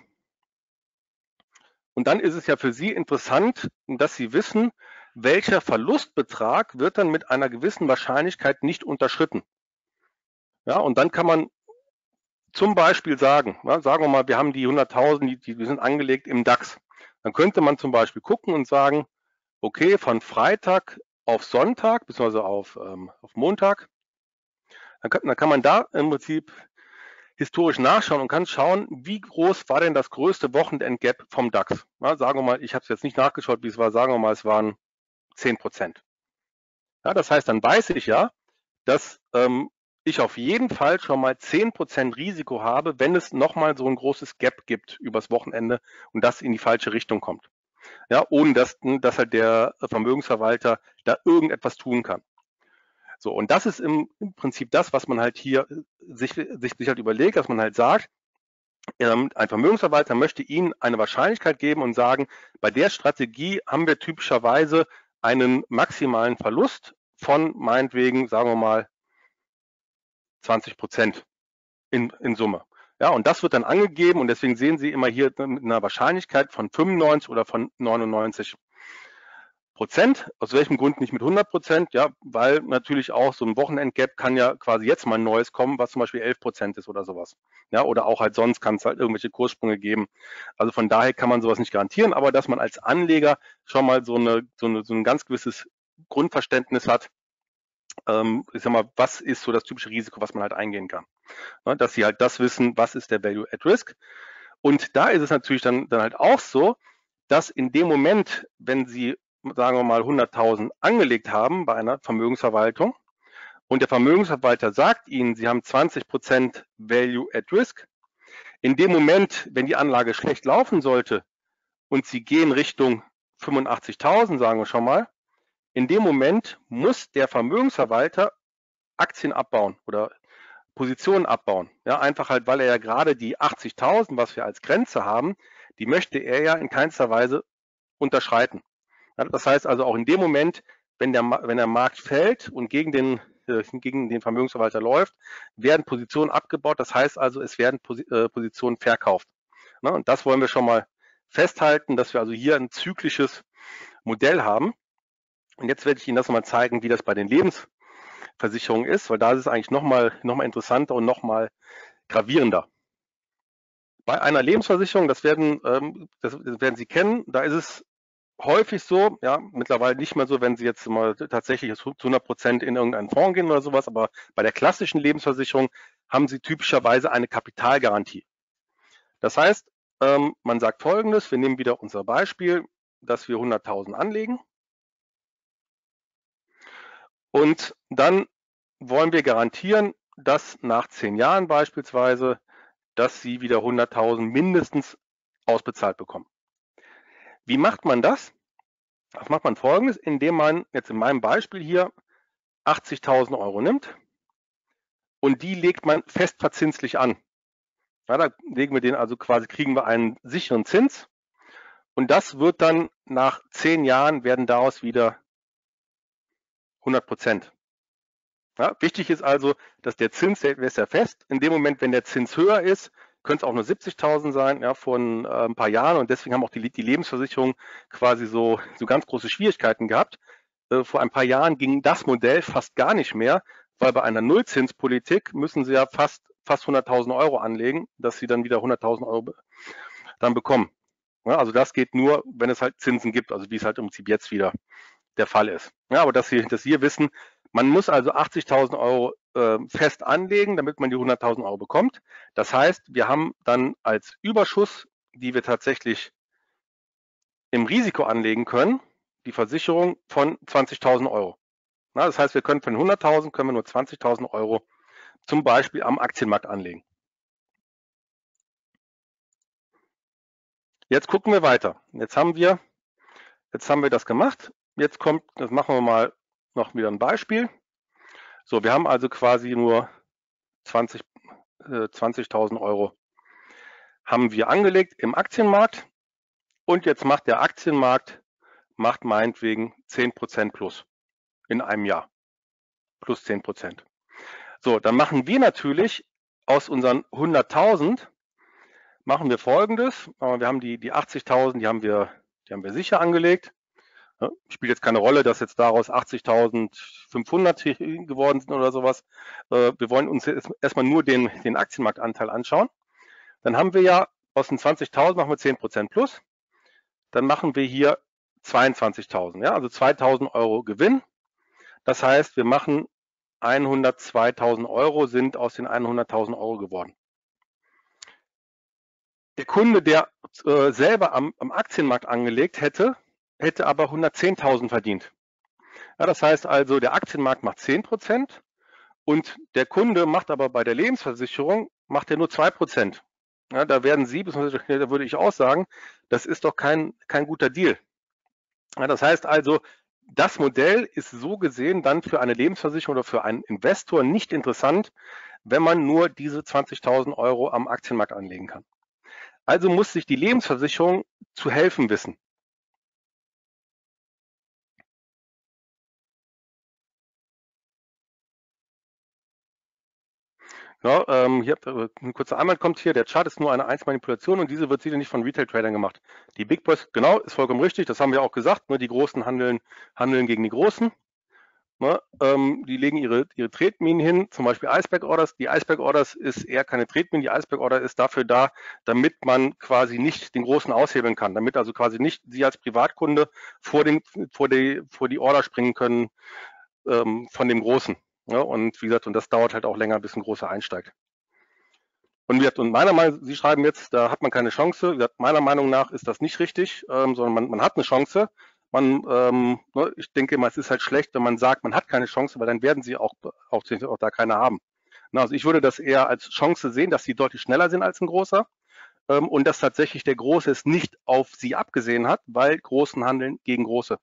Und dann ist es ja für Sie interessant, dass Sie wissen, welcher Verlustbetrag wird dann mit einer gewissen Wahrscheinlichkeit nicht unterschritten. Ja, und dann kann man zum Beispiel sagen, ja, sagen wir mal, wir haben die 100.000, die sind angelegt im DAX. Dann könnte man zum Beispiel gucken und sagen, okay, von Freitag auf Sonntag, beziehungsweise auf Montag, dann kann man da im Prinzip historisch nachschauen und kann schauen, wie groß war denn das größte Wochenendgap vom DAX. Ja, sagen wir mal, ich habe es jetzt nicht nachgeschaut, wie es war, sagen wir mal, es waren 10%. Ja, das heißt, dann weiß ich ja, dass ich auf jeden Fall schon mal 10% Risiko habe, wenn es nochmal so ein großes Gap gibt übers Wochenende und das in die falsche Richtung kommt. ja, ohne dass halt der Vermögensverwalter da irgendetwas tun kann. So, und das ist im Prinzip das, was man halt hier sich halt überlegt, dass man halt sagt, ein Vermögensverwalter möchte Ihnen eine Wahrscheinlichkeit geben und sagen, bei der Strategie haben wir typischerweise einen maximalen Verlust von meinetwegen, sagen wir mal, 20% in Summe. Ja, und das wird dann angegeben und deswegen sehen Sie immer hier mit einer Wahrscheinlichkeit von 95 oder von 99%. Aus welchem Grund nicht mit 100%? Ja, weil natürlich auch so ein Wochenendgap kann ja quasi jetzt mal ein neues kommen, was zum Beispiel 11% ist oder sowas. Ja, oder auch halt sonst kann es halt irgendwelche Kurssprünge geben. Also von daher kann man sowas nicht garantieren, aber dass man als Anleger schon mal so ein ganz gewisses Grundverständnis hat, ich sag mal, was ist so das typische Risiko, was man halt eingehen kann. Dass Sie halt das wissen, was ist der Value at Risk. Und da ist es natürlich dann halt auch so, dass in dem Moment, wenn Sie, sagen wir mal, 100.000 angelegt haben bei einer Vermögensverwaltung und der Vermögensverwalter sagt Ihnen, Sie haben 20% Value at Risk, in dem Moment, wenn die Anlage schlecht laufen sollte und Sie gehen Richtung 85.000, sagen wir schon mal, in dem Moment muss der Vermögensverwalter Aktien abbauen oder Positionen abbauen. Ja, einfach halt, weil er ja gerade die 80.000, was wir als Grenze haben, die möchte er ja in keinster Weise unterschreiten. Ja, das heißt also auch in dem Moment, wenn der Markt fällt und gegen den Vermögensverwalter läuft, werden Positionen abgebaut. Das heißt also, es werden Positionen verkauft. Ne, und das wollen wir schon mal festhalten, dass wir also hier ein zyklisches Modell haben. Und jetzt werde ich Ihnen das mal zeigen, wie das bei den Lebensversicherungen ist, weil da ist es eigentlich noch mal interessanter und noch mal gravierender. Bei einer Lebensversicherung, das werden Sie kennen, da ist es häufig so, ja, mittlerweile nicht mehr so, wenn Sie jetzt mal tatsächlich zu 100% in irgendeinen Fonds gehen oder sowas, aber bei der klassischen Lebensversicherung haben Sie typischerweise eine Kapitalgarantie. Das heißt, man sagt Folgendes, wir nehmen wieder unser Beispiel, dass wir 100.000 anlegen und dann wollen wir garantieren, dass nach 10 Jahren beispielsweise, dass Sie wieder 100.000 mindestens ausbezahlt bekommen. Wie macht man das? Das macht man Folgendes, indem man jetzt in meinem Beispiel hier 80.000 Euro nimmt und die legt man fest verzinslich an. Ja, da legen wir den also quasi, kriegen wir einen sicheren Zins und das wird dann nach 10 Jahren werden daraus wieder 100%. Ja, wichtig ist also, dass der Zins, der ist ja fest. In dem Moment, wenn der Zins höher ist, können es auch nur 70.000 sein, ja, von ein paar Jahren. Und deswegen haben auch die Lebensversicherungen quasi so ganz große Schwierigkeiten gehabt. Vor ein paar Jahren ging das Modell fast gar nicht mehr, weil bei einer Nullzinspolitik müssen sie ja fast 100.000 Euro anlegen, dass sie dann wieder 100.000 Euro dann bekommen. Ja, also das geht nur, wenn es halt Zinsen gibt, also wie es halt im Prinzip jetzt wieder der Fall ist. Ja, aber dass Sie hier wissen, man muss also 80.000 Euro fest anlegen, damit man die 100.000 Euro bekommt. Das heißt, wir haben dann als Überschuss, die wir tatsächlich im Risiko anlegen können, die Versicherung von 20.000 Euro. Na, das heißt, wir können von 100.000 können wir nur 20.000 Euro zum Beispiel am Aktienmarkt anlegen. Jetzt gucken wir weiter. Jetzt haben wir das gemacht. Jetzt machen wir mal noch wieder ein Beispiel. So, wir haben also quasi nur 20.000 Euro haben wir angelegt im Aktienmarkt und jetzt macht der Aktienmarkt meinetwegen 10% plus in einem Jahr. Plus 10%. So, dann machen wir natürlich aus unseren 100.000 machen wir Folgendes. Wir haben die 80.000, die haben wir sicher angelegt. Spielt jetzt keine Rolle, dass jetzt daraus 80.500 geworden sind oder sowas. Wir wollen uns jetzt erstmal nur den Aktienmarktanteil anschauen. Dann haben wir ja aus den 20.000 machen wir 10% plus. Dann machen wir hier 22.000, ja, also 2.000 Euro Gewinn. Das heißt, wir machen 102.000 Euro sind aus den 100.000 Euro geworden. Der Kunde, der selber am Aktienmarkt angelegt hätte aber 110.000 verdient. Ja, das heißt also, der Aktienmarkt macht 10% und der Kunde macht aber bei der Lebensversicherung macht er nur 2%. Ja, da werden Sie, beziehungsweise da würde ich auch sagen, das ist doch kein guter Deal. Ja, das heißt also, das Modell ist so gesehen dann für eine Lebensversicherung oder für einen Investor nicht interessant, wenn man nur diese 20.000 € am Aktienmarkt anlegen kann. Also muss sich die Lebensversicherung zu helfen wissen. Ja, hier ein kurzer Einwand kommt hier, der Chart ist nur eine Einzelmanipulation und diese wird sicher nicht von Retail-Tradern gemacht. Die Big Boys, genau, ist vollkommen richtig, das haben wir auch gesagt, ne, die Großen handeln gegen die Großen. Ne, die legen ihre Tretminen hin, zum Beispiel Iceberg Orders. Die Iceberg Orders ist eher keine Tretminen, die Iceberg Order ist dafür da, damit man quasi nicht den Großen aushebeln kann, damit also quasi nicht Sie als Privatkunde vor die Order springen können von dem Großen. Ja, und wie gesagt, und das dauert halt auch länger, bis ein Großer einsteigt. Und, meiner Meinung nach, Sie schreiben jetzt, da hat man keine Chance. Wie gesagt, meiner Meinung nach ist das nicht richtig, sondern man hat eine Chance. Ich denke immer, es ist halt schlecht, wenn man sagt, man hat keine Chance, weil dann werden Sie auch da keine haben. Na, also ich würde das eher als Chance sehen, dass Sie deutlich schneller sind als ein Großer und dass tatsächlich der Große es nicht auf Sie abgesehen hat, weil Großen handeln gegen Große.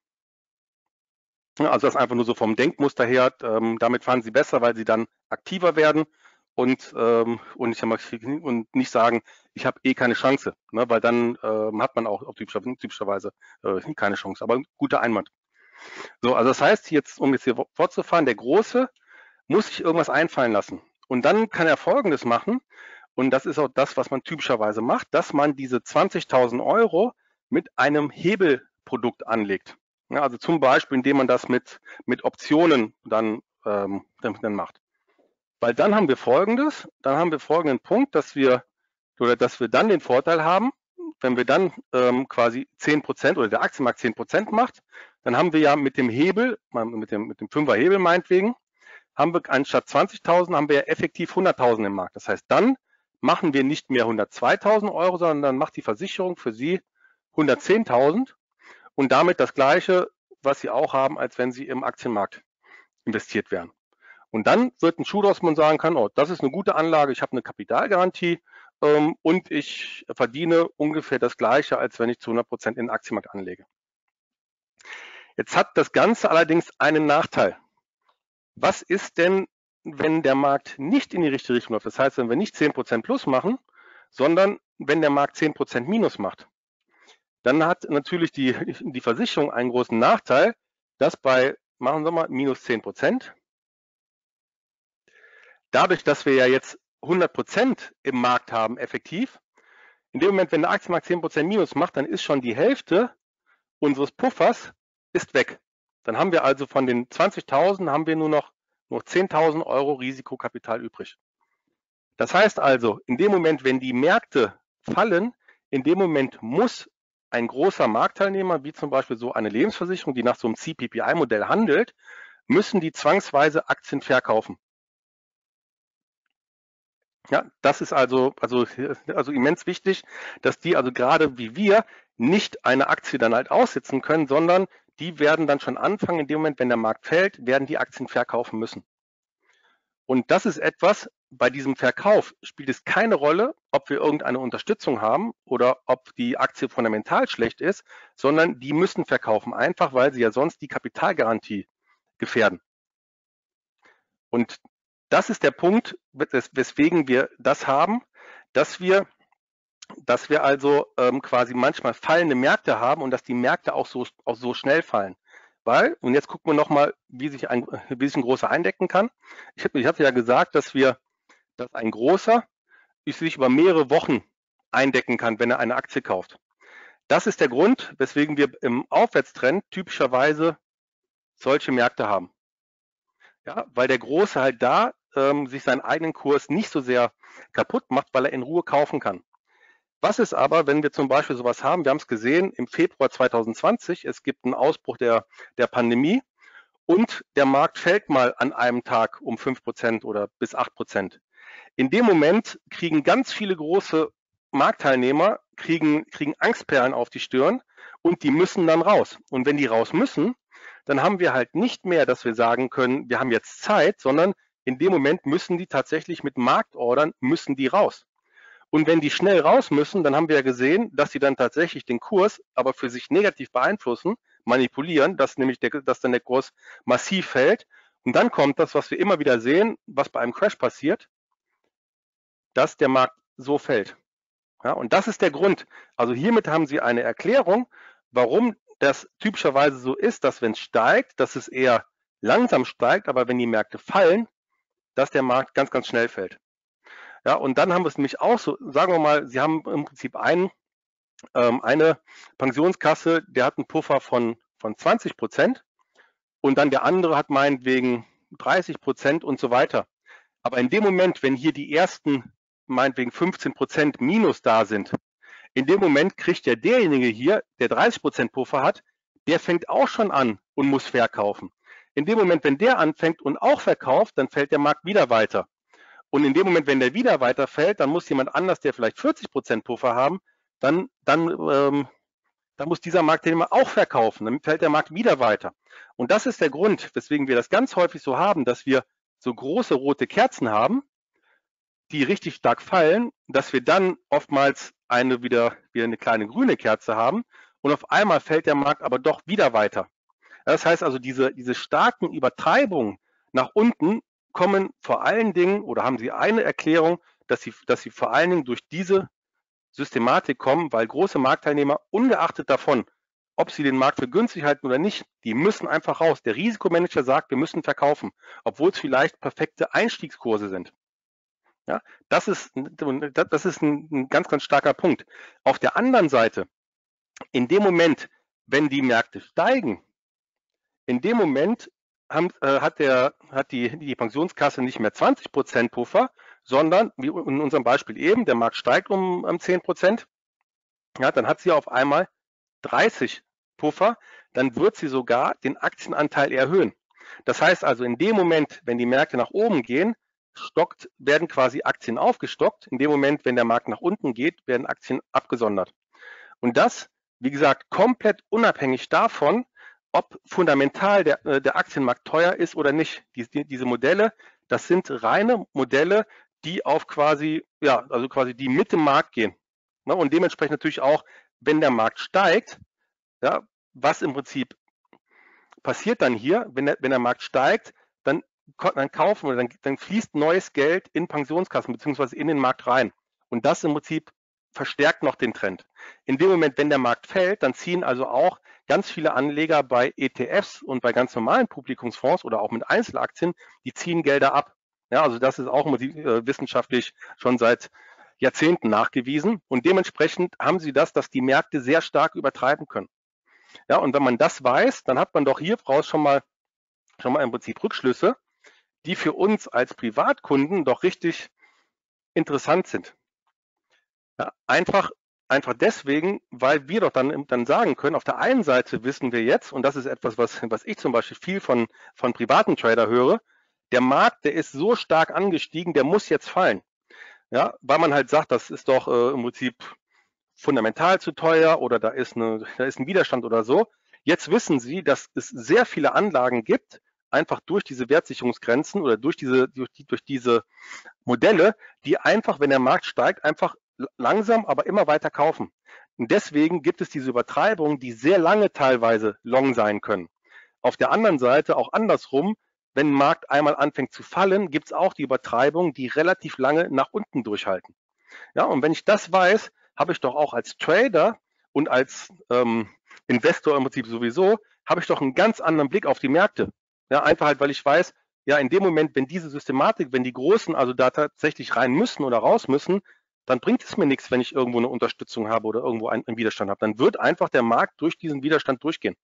Ja, also das einfach nur so vom Denkmuster her. Damit fahren Sie besser, weil Sie dann aktiver werden und nicht sagen, ich habe eh keine Chance, ne, weil dann hat man auch typischerweise keine Chance. Aber ein guter Einwand. So, also das heißt jetzt, um jetzt hier fortzufahren, der Große muss sich irgendwas einfallen lassen. Und dann kann er Folgendes machen, und das ist auch das, was man typischerweise macht, dass man diese 20.000 € mit einem Hebelprodukt anlegt. Ja, also zum Beispiel, indem man das mit Optionen dann macht. Weil dann haben wir Folgendes, dann haben wir folgenden Punkt, dass wir dann den Vorteil haben, wenn wir dann quasi 10% oder der Aktienmarkt 10% macht, dann haben wir ja mit dem Hebel, mit dem 5er Hebel meinetwegen, haben wir anstatt 20.000 haben wir ja effektiv 100.000 im Markt. Das heißt, dann machen wir nicht mehr 102.000 €, sondern dann macht die Versicherung für Sie 110.000 und damit das Gleiche, was Sie auch haben, als wenn Sie im Aktienmarkt investiert wären. Und dann wird ein Schuh draus, man sagen kann, oh, das ist eine gute Anlage, ich habe eine Kapitalgarantie und ich verdiene ungefähr das Gleiche, als wenn ich zu 100% in den Aktienmarkt anlege. Jetzt hat das Ganze allerdings einen Nachteil. Was ist denn, wenn der Markt nicht in die richtige Richtung läuft? Das heißt, wenn wir nicht 10% plus machen, sondern wenn der Markt 10% minus macht, dann hat natürlich die Versicherung einen großen Nachteil, dass bei, machen wir mal, minus 10%, dadurch, dass wir ja jetzt 100% im Markt haben, effektiv, in dem Moment, wenn der Aktienmarkt 10% minus macht, dann ist schon die Hälfte unseres Puffers ist weg. Dann haben wir also von den 20.000 haben wir nur noch 10.000 € Risikokapital übrig. Das heißt also, in dem Moment, wenn die Märkte fallen, in dem Moment muss ein großer Marktteilnehmer, wie zum Beispiel so eine Lebensversicherung, die nach so einem CPPI-Modell handelt, müssen die zwangsweise Aktien verkaufen. Ja, das ist also immens wichtig, dass die also gerade wie wir nicht eine Aktie dann halt aussitzen können, sondern die werden dann schon anfangen, in dem Moment, wenn der Markt fällt, werden die Aktien verkaufen müssen. Und das ist etwas, bei diesem Verkauf spielt es keine Rolle, ob wir irgendeine Unterstützung haben oder ob die Aktie fundamental schlecht ist, sondern die müssen verkaufen, einfach weil sie ja sonst die Kapitalgarantie gefährden. Und das ist der Punkt, weswegen wir das haben, dass wir also quasi manchmal fallende Märkte haben und dass die Märkte auch so schnell fallen. Weil, und jetzt gucken wir nochmal, wie sich ein großer eindecken kann. Ich hatte ja gesagt, dass ein großer sich über mehrere Wochen eindecken kann, wenn er eine Aktie kauft. Das ist der Grund, weswegen wir im Aufwärtstrend typischerweise solche Märkte haben. Ja, weil der Große halt da sich seinen eigenen Kurs nicht so sehr kaputt macht, weil er in Ruhe kaufen kann. Was ist aber, wenn wir zum Beispiel sowas haben, wir haben es gesehen im Februar 2020, es gibt einen Ausbruch der Pandemie und der Markt fällt mal an einem Tag um 5% oder bis 8%. In dem Moment kriegen ganz viele große Marktteilnehmer kriegen Angstperlen auf die Stirn und die müssen dann raus. Und wenn die raus müssen, dann haben wir halt nicht mehr, dass wir sagen können, wir haben jetzt Zeit, sondern in dem Moment müssen die tatsächlich mit Marktordern, müssen die raus. Und wenn die schnell raus müssen, dann haben wir ja gesehen, dass sie dann tatsächlich den Kurs aber für sich negativ beeinflussen, manipulieren, dass dann der Kurs massiv fällt. Und dann kommt das, was wir immer wieder sehen, was bei einem Crash passiert, dass der Markt so fällt. Ja, und das ist der Grund. Also hiermit haben Sie eine Erklärung, warum das typischerweise so ist, dass wenn es steigt, dass es eher langsam steigt, aber wenn die Märkte fallen, dass der Markt ganz, ganz schnell fällt. Ja, und dann haben wir es nämlich auch so, sagen wir mal, Sie haben im Prinzip eine Pensionskasse, der hat einen Puffer von 20% und dann der andere hat meinetwegen 30% und so weiter. Aber in dem Moment, wenn hier die ersten meinetwegen 15% Minus da sind, in dem Moment kriegt ja derjenige hier, der 30% Puffer hat, der fängt auch schon an und muss verkaufen. In dem Moment, wenn der anfängt und auch verkauft, dann fällt der Markt wieder weiter. Und in dem Moment, wenn der wieder weiter fällt, dann muss jemand anders, der vielleicht 40% Puffer haben, dann muss dieser Marktteilnehmer auch verkaufen. Dann fällt der Markt wieder weiter. Und das ist der Grund, weswegen wir das ganz häufig so haben, dass wir so große rote Kerzen haben, die richtig stark fallen, dass wir dann oftmals wieder eine kleine grüne Kerze haben und auf einmal fällt der Markt aber doch wieder weiter. Das heißt also, diese starken Übertreibungen nach unten kommen vor allen Dingen oder haben sie eine Erklärung, dass sie vor allen Dingen durch diese Systematik kommen, weil große Marktteilnehmer ungeachtet davon, ob sie den Markt für günstig halten oder nicht, die müssen einfach raus. Der Risikomanager sagt, wir müssen verkaufen, obwohl es vielleicht perfekte Einstiegskurse sind. Ja, das ist ein ganz, ganz starker Punkt. Auf der anderen Seite, in dem Moment, wenn die Märkte steigen, in dem Moment hat die Pensionskasse nicht mehr 20% Puffer, sondern wie in unserem Beispiel eben, der Markt steigt um 10%, ja, dann hat sie auf einmal 30 Puffer, dann wird sie sogar den Aktienanteil erhöhen. Das heißt also, in dem Moment, wenn die Märkte nach oben gehen, werden quasi Aktien aufgestockt. In dem Moment, wenn der Markt nach unten geht, werden Aktien abgesondert. Und das, wie gesagt, komplett unabhängig davon, ob fundamental der Aktienmarkt teuer ist oder nicht. Diese Modelle, das sind reine Modelle, die auf quasi die mit dem Markt gehen. Und dementsprechend natürlich auch, wenn der Markt steigt, ja, was im Prinzip passiert dann hier, wenn der Markt steigt, dann kaufen oder dann fließt neues Geld in Pensionskassen beziehungsweise in den Markt rein. Und das im Prinzip verstärkt noch den Trend. In dem Moment, wenn der Markt fällt, dann ziehen also auch ganz viele Anleger bei ETFs und bei ganz normalen Publikumsfonds oder auch mit Einzelaktien, die ziehen Gelder ab. Ja, also das ist auch wissenschaftlich schon seit Jahrzehnten nachgewiesen. Und dementsprechend haben sie das, dass die Märkte sehr stark übertreiben können. Ja, und wenn man das weiß, dann hat man doch hier raus schon mal im Prinzip Rückschlüsse, die für uns als Privatkunden doch richtig interessant sind. Ja, einfach deswegen, weil wir doch dann sagen können, auf der einen Seite wissen wir jetzt, und das ist etwas, was ich zum Beispiel viel von privaten Trader höre, der Markt, der ist so stark angestiegen, der muss jetzt fallen. Ja, weil man halt sagt, das ist doch im Prinzip fundamental zu teuer oder da ist ein Widerstand oder so. Jetzt wissen Sie, dass es sehr viele Anlagen gibt, einfach durch diese Wertsicherungsgrenzen oder durch diese Modelle, die einfach, wenn der Markt steigt, einfach langsam, aber immer weiter kaufen. Und deswegen gibt es diese Übertreibungen, die sehr lange teilweise long sein können. Auf der anderen Seite auch andersrum, wenn ein Markt einmal anfängt zu fallen, gibt es auch die Übertreibungen, die relativ lange nach unten durchhalten. Ja, und wenn ich das weiß, habe ich doch auch als Trader und als Investor im Prinzip sowieso, habe ich doch einen ganz anderen Blick auf die Märkte. Ja, einfach halt, weil ich weiß, ja, in dem Moment, wenn diese Systematik, wenn die Großen also da tatsächlich rein müssen oder raus müssen, dann bringt es mir nichts, wenn ich irgendwo eine Unterstützung habe oder irgendwo einen Widerstand habe. Dann wird einfach der Markt durch diesen Widerstand durchgehen.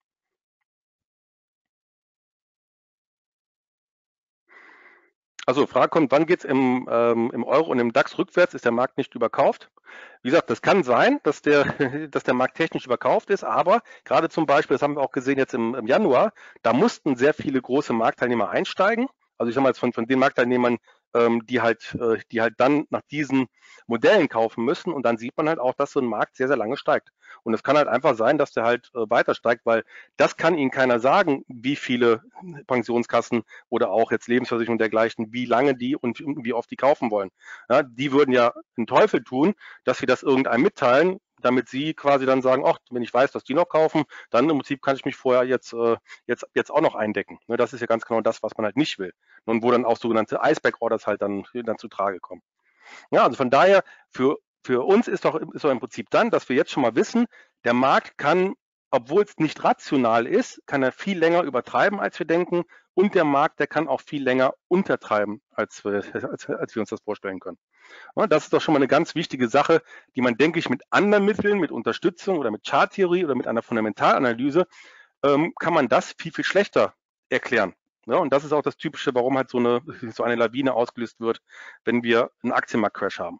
Also Frage kommt, wann geht es im Euro und im DAX rückwärts? Ist der Markt nicht überkauft? Wie gesagt, das kann sein, dass der Markt technisch überkauft ist, aber gerade zum Beispiel, das haben wir auch gesehen jetzt im Januar, da mussten sehr viele große Marktteilnehmer einsteigen, Also ich sage mal jetzt von den Marktteilnehmern, die halt dann nach diesen Modellen kaufen müssen. Und dann sieht man halt auch, dass so ein Markt sehr, sehr lange steigt. Und es kann halt einfach sein, dass der halt weiter steigt, weil das kann Ihnen keiner sagen, wie viele Pensionskassen oder auch jetzt Lebensversicherungen und dergleichen, wie lange die und wie oft die kaufen wollen. Ja, die würden ja den Teufel tun, dass sie das irgendeinem mitteilen, damit sie quasi dann sagen, ach, wenn ich weiß, dass die noch kaufen, dann im Prinzip kann ich mich vorher jetzt auch noch eindecken. Ne, das ist ja ganz genau das, was man halt nicht will. Und wo dann auch sogenannte Iceback-Orders halt dann zu Trage kommen. Ja, also von daher, für uns ist doch im Prinzip dann, dass wir jetzt schon mal wissen, der Markt kann, obwohl es nicht rational ist, kann er viel länger übertreiben, als wir denken. Und der Markt, der kann auch viel länger untertreiben, als wir uns das vorstellen können. Ja, das ist doch schon mal eine ganz wichtige Sache, die man, denke ich, mit anderen Mitteln, mit Unterstützung oder mit Charttheorie oder mit einer Fundamentalanalyse, kann man das viel, viel schlechter erklären. Ja, und das ist auch das Typische, warum halt so eine Lawine ausgelöst wird, wenn wir einen Aktienmarkt-Crash haben.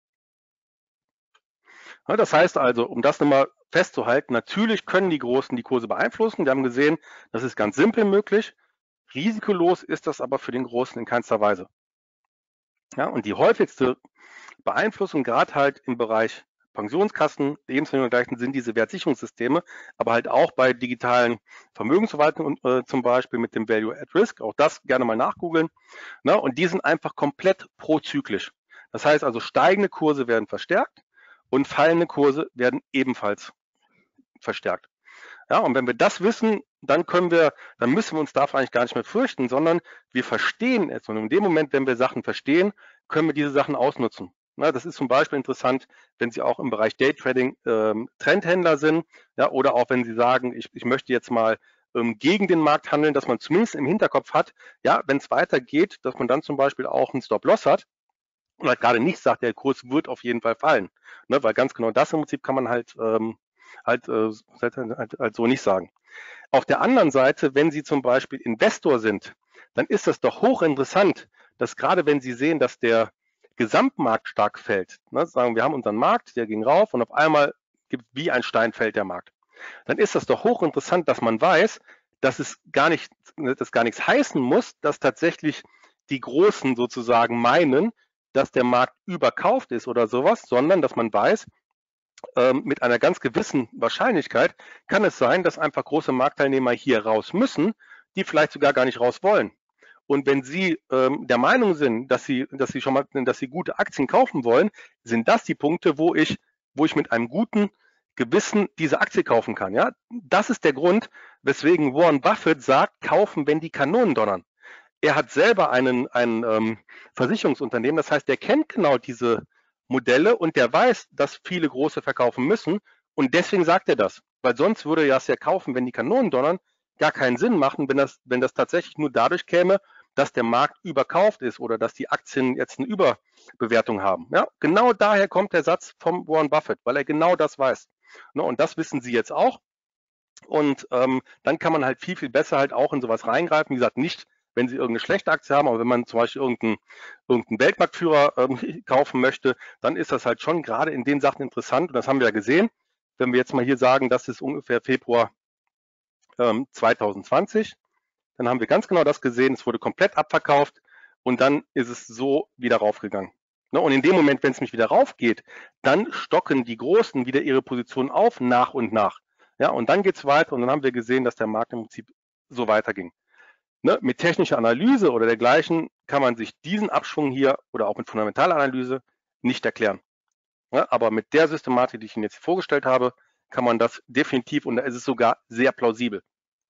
Ja, das heißt also, um das nochmal festzuhalten, natürlich können die Großen die Kurse beeinflussen. Wir haben gesehen, das ist ganz simpel möglich. Risikolos ist das aber für den Großen in keinster Weise. Ja, und die häufigste Beeinflussung, gerade halt im Bereich Pensionskassen, Lebensversicherungen und dergleichen, sind diese Wertsicherungssysteme, aber halt auch bei digitalen Vermögensverwaltungen zum Beispiel mit dem Value at Risk, auch das gerne mal nachgoogeln. Ne? Und die sind einfach komplett prozyklisch. Das heißt also, steigende Kurse werden verstärkt und fallende Kurse werden ebenfalls verstärkt. Ja, und wenn wir das wissen, dann müssen wir uns davor eigentlich gar nicht mehr fürchten, sondern wir verstehen es. Und in dem Moment, wenn wir Sachen verstehen, können wir diese Sachen ausnutzen. Na, das ist zum Beispiel interessant, wenn Sie auch im Bereich Daytrading Trendhändler sind, ja, oder auch wenn Sie sagen, ich möchte jetzt mal gegen den Markt handeln, dass man zumindest im Hinterkopf hat, ja, wenn es weitergeht, dass man dann zum Beispiel auch einen Stop-Loss hat und halt gerade nicht sagt, der Kurs wird auf jeden Fall fallen. Ne, weil ganz genau das im Prinzip kann man halt so nicht sagen. Auf der anderen Seite, wenn Sie zum Beispiel Investor sind, dann ist das doch hochinteressant, dass gerade wenn Sie sehen, dass der Gesamtmarkt stark fällt, ne, sagen wir haben unseren Markt, der ging rauf und auf einmal gibt wie ein Stein fällt der Markt. Dann ist das doch hochinteressant, dass man weiß, dass es gar nichts heißen muss, dass tatsächlich die Großen sozusagen meinen, dass der Markt überkauft ist oder sowas, sondern dass man weiß, mit einer ganz gewissen Wahrscheinlichkeit kann es sein, dass einfach große Marktteilnehmer hier raus müssen, die vielleicht sogar gar nicht raus wollen. Und wenn Sie der Meinung sind, dass Sie gute Aktien kaufen wollen, sind das die Punkte, wo ich mit einem guten Gewissen diese Aktie kaufen kann. Ja, das ist der Grund, weswegen Warren Buffett sagt, kaufen, wenn die Kanonen donnern. Er hat selber ein Versicherungsunternehmen, das heißt, er kennt genau diese Modelle und der weiß, dass viele große verkaufen müssen und deswegen sagt er das, weil sonst würde er es ja kaufen, wenn die Kanonen donnern, gar keinen Sinn machen, wenn das tatsächlich nur dadurch käme, dass der Markt überkauft ist oder dass die Aktien jetzt eine Überbewertung haben. Ja, genau daher kommt der Satz vom Warren Buffett, weil er genau das weiß. Ne, und das wissen Sie jetzt auch. Und dann kann man halt viel, viel besser halt auch in sowas reingreifen. Wie gesagt, nicht, wenn Sie irgendeine schlechte Aktie haben, aber wenn man zum Beispiel irgendeinen Weltmarktführer kaufen möchte, dann ist das halt schon gerade in den Sachen interessant. Und das haben wir ja gesehen. Wenn wir jetzt mal hier sagen, das ist ungefähr Februar 2020, dann haben wir ganz genau das gesehen. Es wurde komplett abverkauft und dann ist es so wieder raufgegangen. Ne? Und in dem Moment, wenn es mich wieder raufgeht, dann stocken die Großen wieder ihre Position auf, nach und nach. Ja, und dann geht es weiter und dann haben wir gesehen, dass der Markt im Prinzip so weiterging. Ne? Mit technischer Analyse oder dergleichen kann man sich diesen Abschwung hier oder auch mit Fundamentalanalyse nicht erklären. Ja, aber mit der Systematik, die ich Ihnen jetzt vorgestellt habe, kann man das definitiv und da ist es sogar sehr plausibel.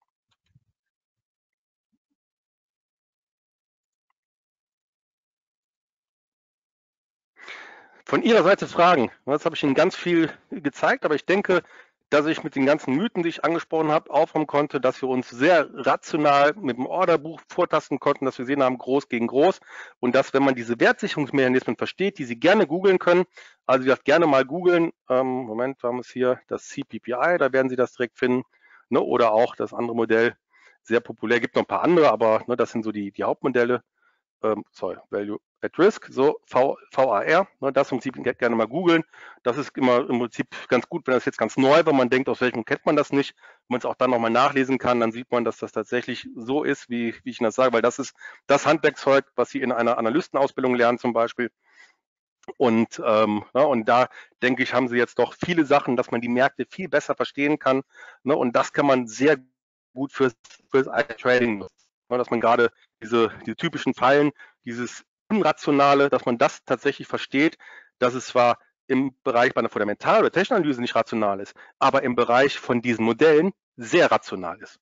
Von Ihrer Seite Fragen. Jetzt habe ich Ihnen ganz viel gezeigt, aber ich denke, dass ich mit den ganzen Mythen, die ich angesprochen habe, aufräumen konnte, dass wir uns sehr rational mit dem Orderbuch vortasten konnten, dass wir sehen haben, groß gegen groß und dass, wenn man diese Wertsicherungsmechanismen versteht, die Sie gerne googeln können, also Sie gerne mal googeln, Moment, wir haben es hier, das CPPI, da werden Sie das direkt finden, ne, oder auch das andere Modell, sehr populär, gibt noch ein paar andere, aber ne, das sind so die Hauptmodelle. Value at Risk, so VAR, ne, das im Prinzip gerne mal googeln. Das ist immer im Prinzip ganz gut, wenn das jetzt ganz neu, wenn man denkt, aus welchem kennt man das nicht, wenn man es auch dann nochmal nachlesen kann, dann sieht man, dass das tatsächlich so ist, wie ich Ihnen das sage, weil das ist das Handwerkszeug, was Sie in einer Analystenausbildung lernen zum Beispiel. Und da denke ich, haben Sie jetzt doch viele Sachen, dass man die Märkte viel besser verstehen kann. Ne, und das kann man sehr gut fürs Trading nutzen. Ne, dass man gerade diese typischen Fallen, dieses Unrationale, dass man das tatsächlich versteht, dass es zwar im Bereich bei einer Fundamental- oder Technikanalyse nicht rational ist, aber im Bereich von diesen Modellen sehr rational ist.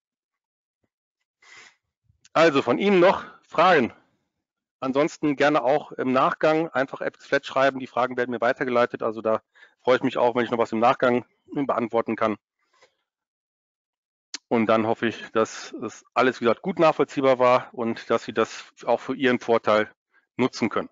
Also von Ihnen noch Fragen? Ansonsten gerne auch im Nachgang einfach FXFlat schreiben. Die Fragen werden mir weitergeleitet. Also da freue ich mich auch, wenn ich noch was im Nachgang beantworten kann. Und dann hoffe ich, dass das alles, wie gesagt, gut nachvollziehbar war und dass Sie das auch für Ihren Vorteil nutzen können.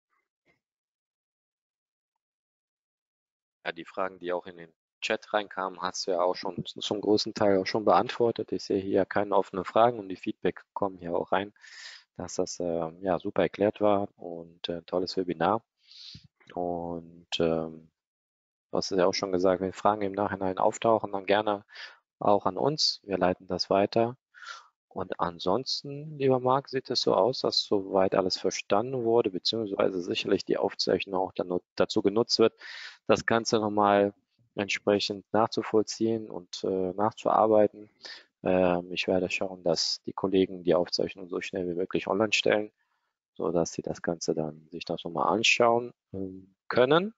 Ja, die Fragen, die auch in den Chat reinkamen, hast du ja auch schon zum großen Teil auch schon beantwortet. Ich sehe hier keine offenen Fragen und die Feedback kommen hier auch rein, dass das ja super erklärt war und tolles Webinar. Und du hast es ja auch schon gesagt, wenn Fragen im Nachhinein auftauchen, dann gerne auch an uns. Wir leiten das weiter. Und ansonsten, lieber Marc, sieht es so aus, dass soweit alles verstanden wurde, beziehungsweise sicherlich die Aufzeichnung auch dann dazu genutzt wird, das Ganze nochmal entsprechend nachzuvollziehen und nachzuarbeiten. Ich werde schauen, dass die Kollegen die Aufzeichnung so schnell wie möglich online stellen, sodass sie das Ganze dann sich das nochmal anschauen können.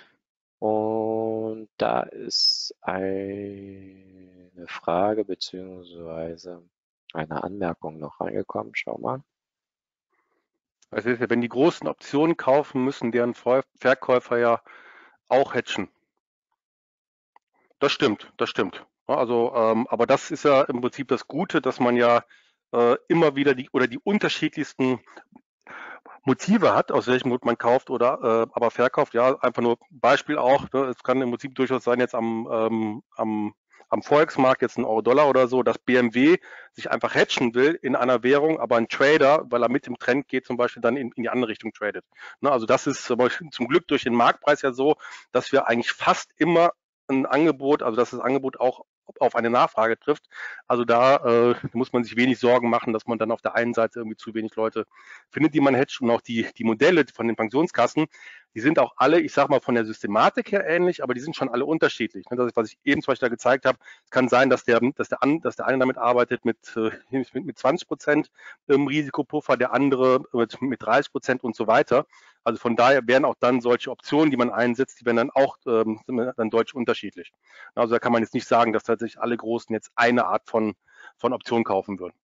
Und da ist eine Frage beziehungsweise eine Anmerkung noch reingekommen. Schau mal. Also wenn die großen Optionen kaufen, müssen deren Verkäufer ja auch hedgen. Das stimmt, das stimmt. Also, aber das ist ja im Prinzip das Gute, dass man ja immer wieder die unterschiedlichsten Motive hat, aus welchem Grund man kauft oder aber verkauft. Ja, einfach nur Beispiel auch. Ne, es kann im Prinzip durchaus sein, jetzt am Forex-Markt, jetzt ein Euro-Dollar oder so, dass BMW sich einfach hedgen will in einer Währung, aber ein Trader, weil er mit dem Trend geht, zum Beispiel dann in die andere Richtung tradet. Ne, also das ist zum Glück durch den Marktpreis ja so, dass wir eigentlich fast immer ein Angebot, also dass das Angebot auch auf eine Nachfrage trifft. Also da muss man sich wenig Sorgen machen, dass man dann auf der einen Seite irgendwie zu wenig Leute findet, die man hedgt. Und auch die Modelle von den Pensionskassen, die sind auch alle, ich sage mal, von der Systematik her ähnlich, aber die sind schon alle unterschiedlich. Das ist, was ich eben zum Beispiel da gezeigt habe. Es kann sein, dass der eine damit arbeitet mit 20% Risikopuffer, der andere mit 30% und so weiter. Also von daher wären auch dann solche Optionen, die man einsetzt, die wären dann auch dann deutlich unterschiedlich. Also da kann man jetzt nicht sagen, dass tatsächlich alle Großen jetzt eine Art von Option kaufen würden.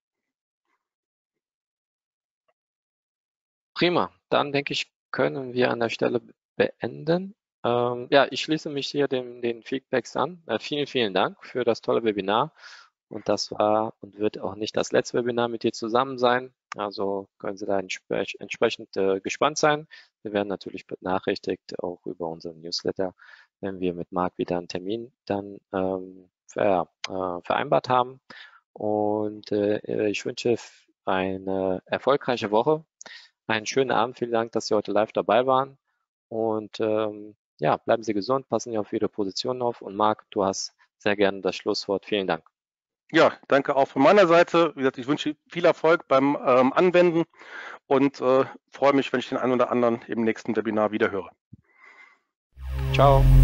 Prima. Dann denke ich, können wir an der Stelle beenden. Ja, ich schließe mich hier den Feedbacks an. Vielen, vielen Dank für das tolle Webinar. Und das war und wird auch nicht das letzte Webinar mit dir zusammen sein. Also können Sie da entsprechend gespannt sein. Wir werden natürlich benachrichtigt, auch über unseren Newsletter, wenn wir mit Marc wieder einen Termin dann vereinbart haben. Und ich wünsche eine erfolgreiche Woche. Einen schönen Abend. Vielen Dank, dass Sie heute live dabei waren. Und ja, bleiben Sie gesund, passen Sie auf Ihre Position auf. Und Marc, du hast sehr gerne das Schlusswort. Vielen Dank. Ja, danke auch von meiner Seite. Wie gesagt, ich wünsche viel Erfolg beim Anwenden und freue mich, wenn ich den einen oder anderen im nächsten Webinar wieder höre. Ciao.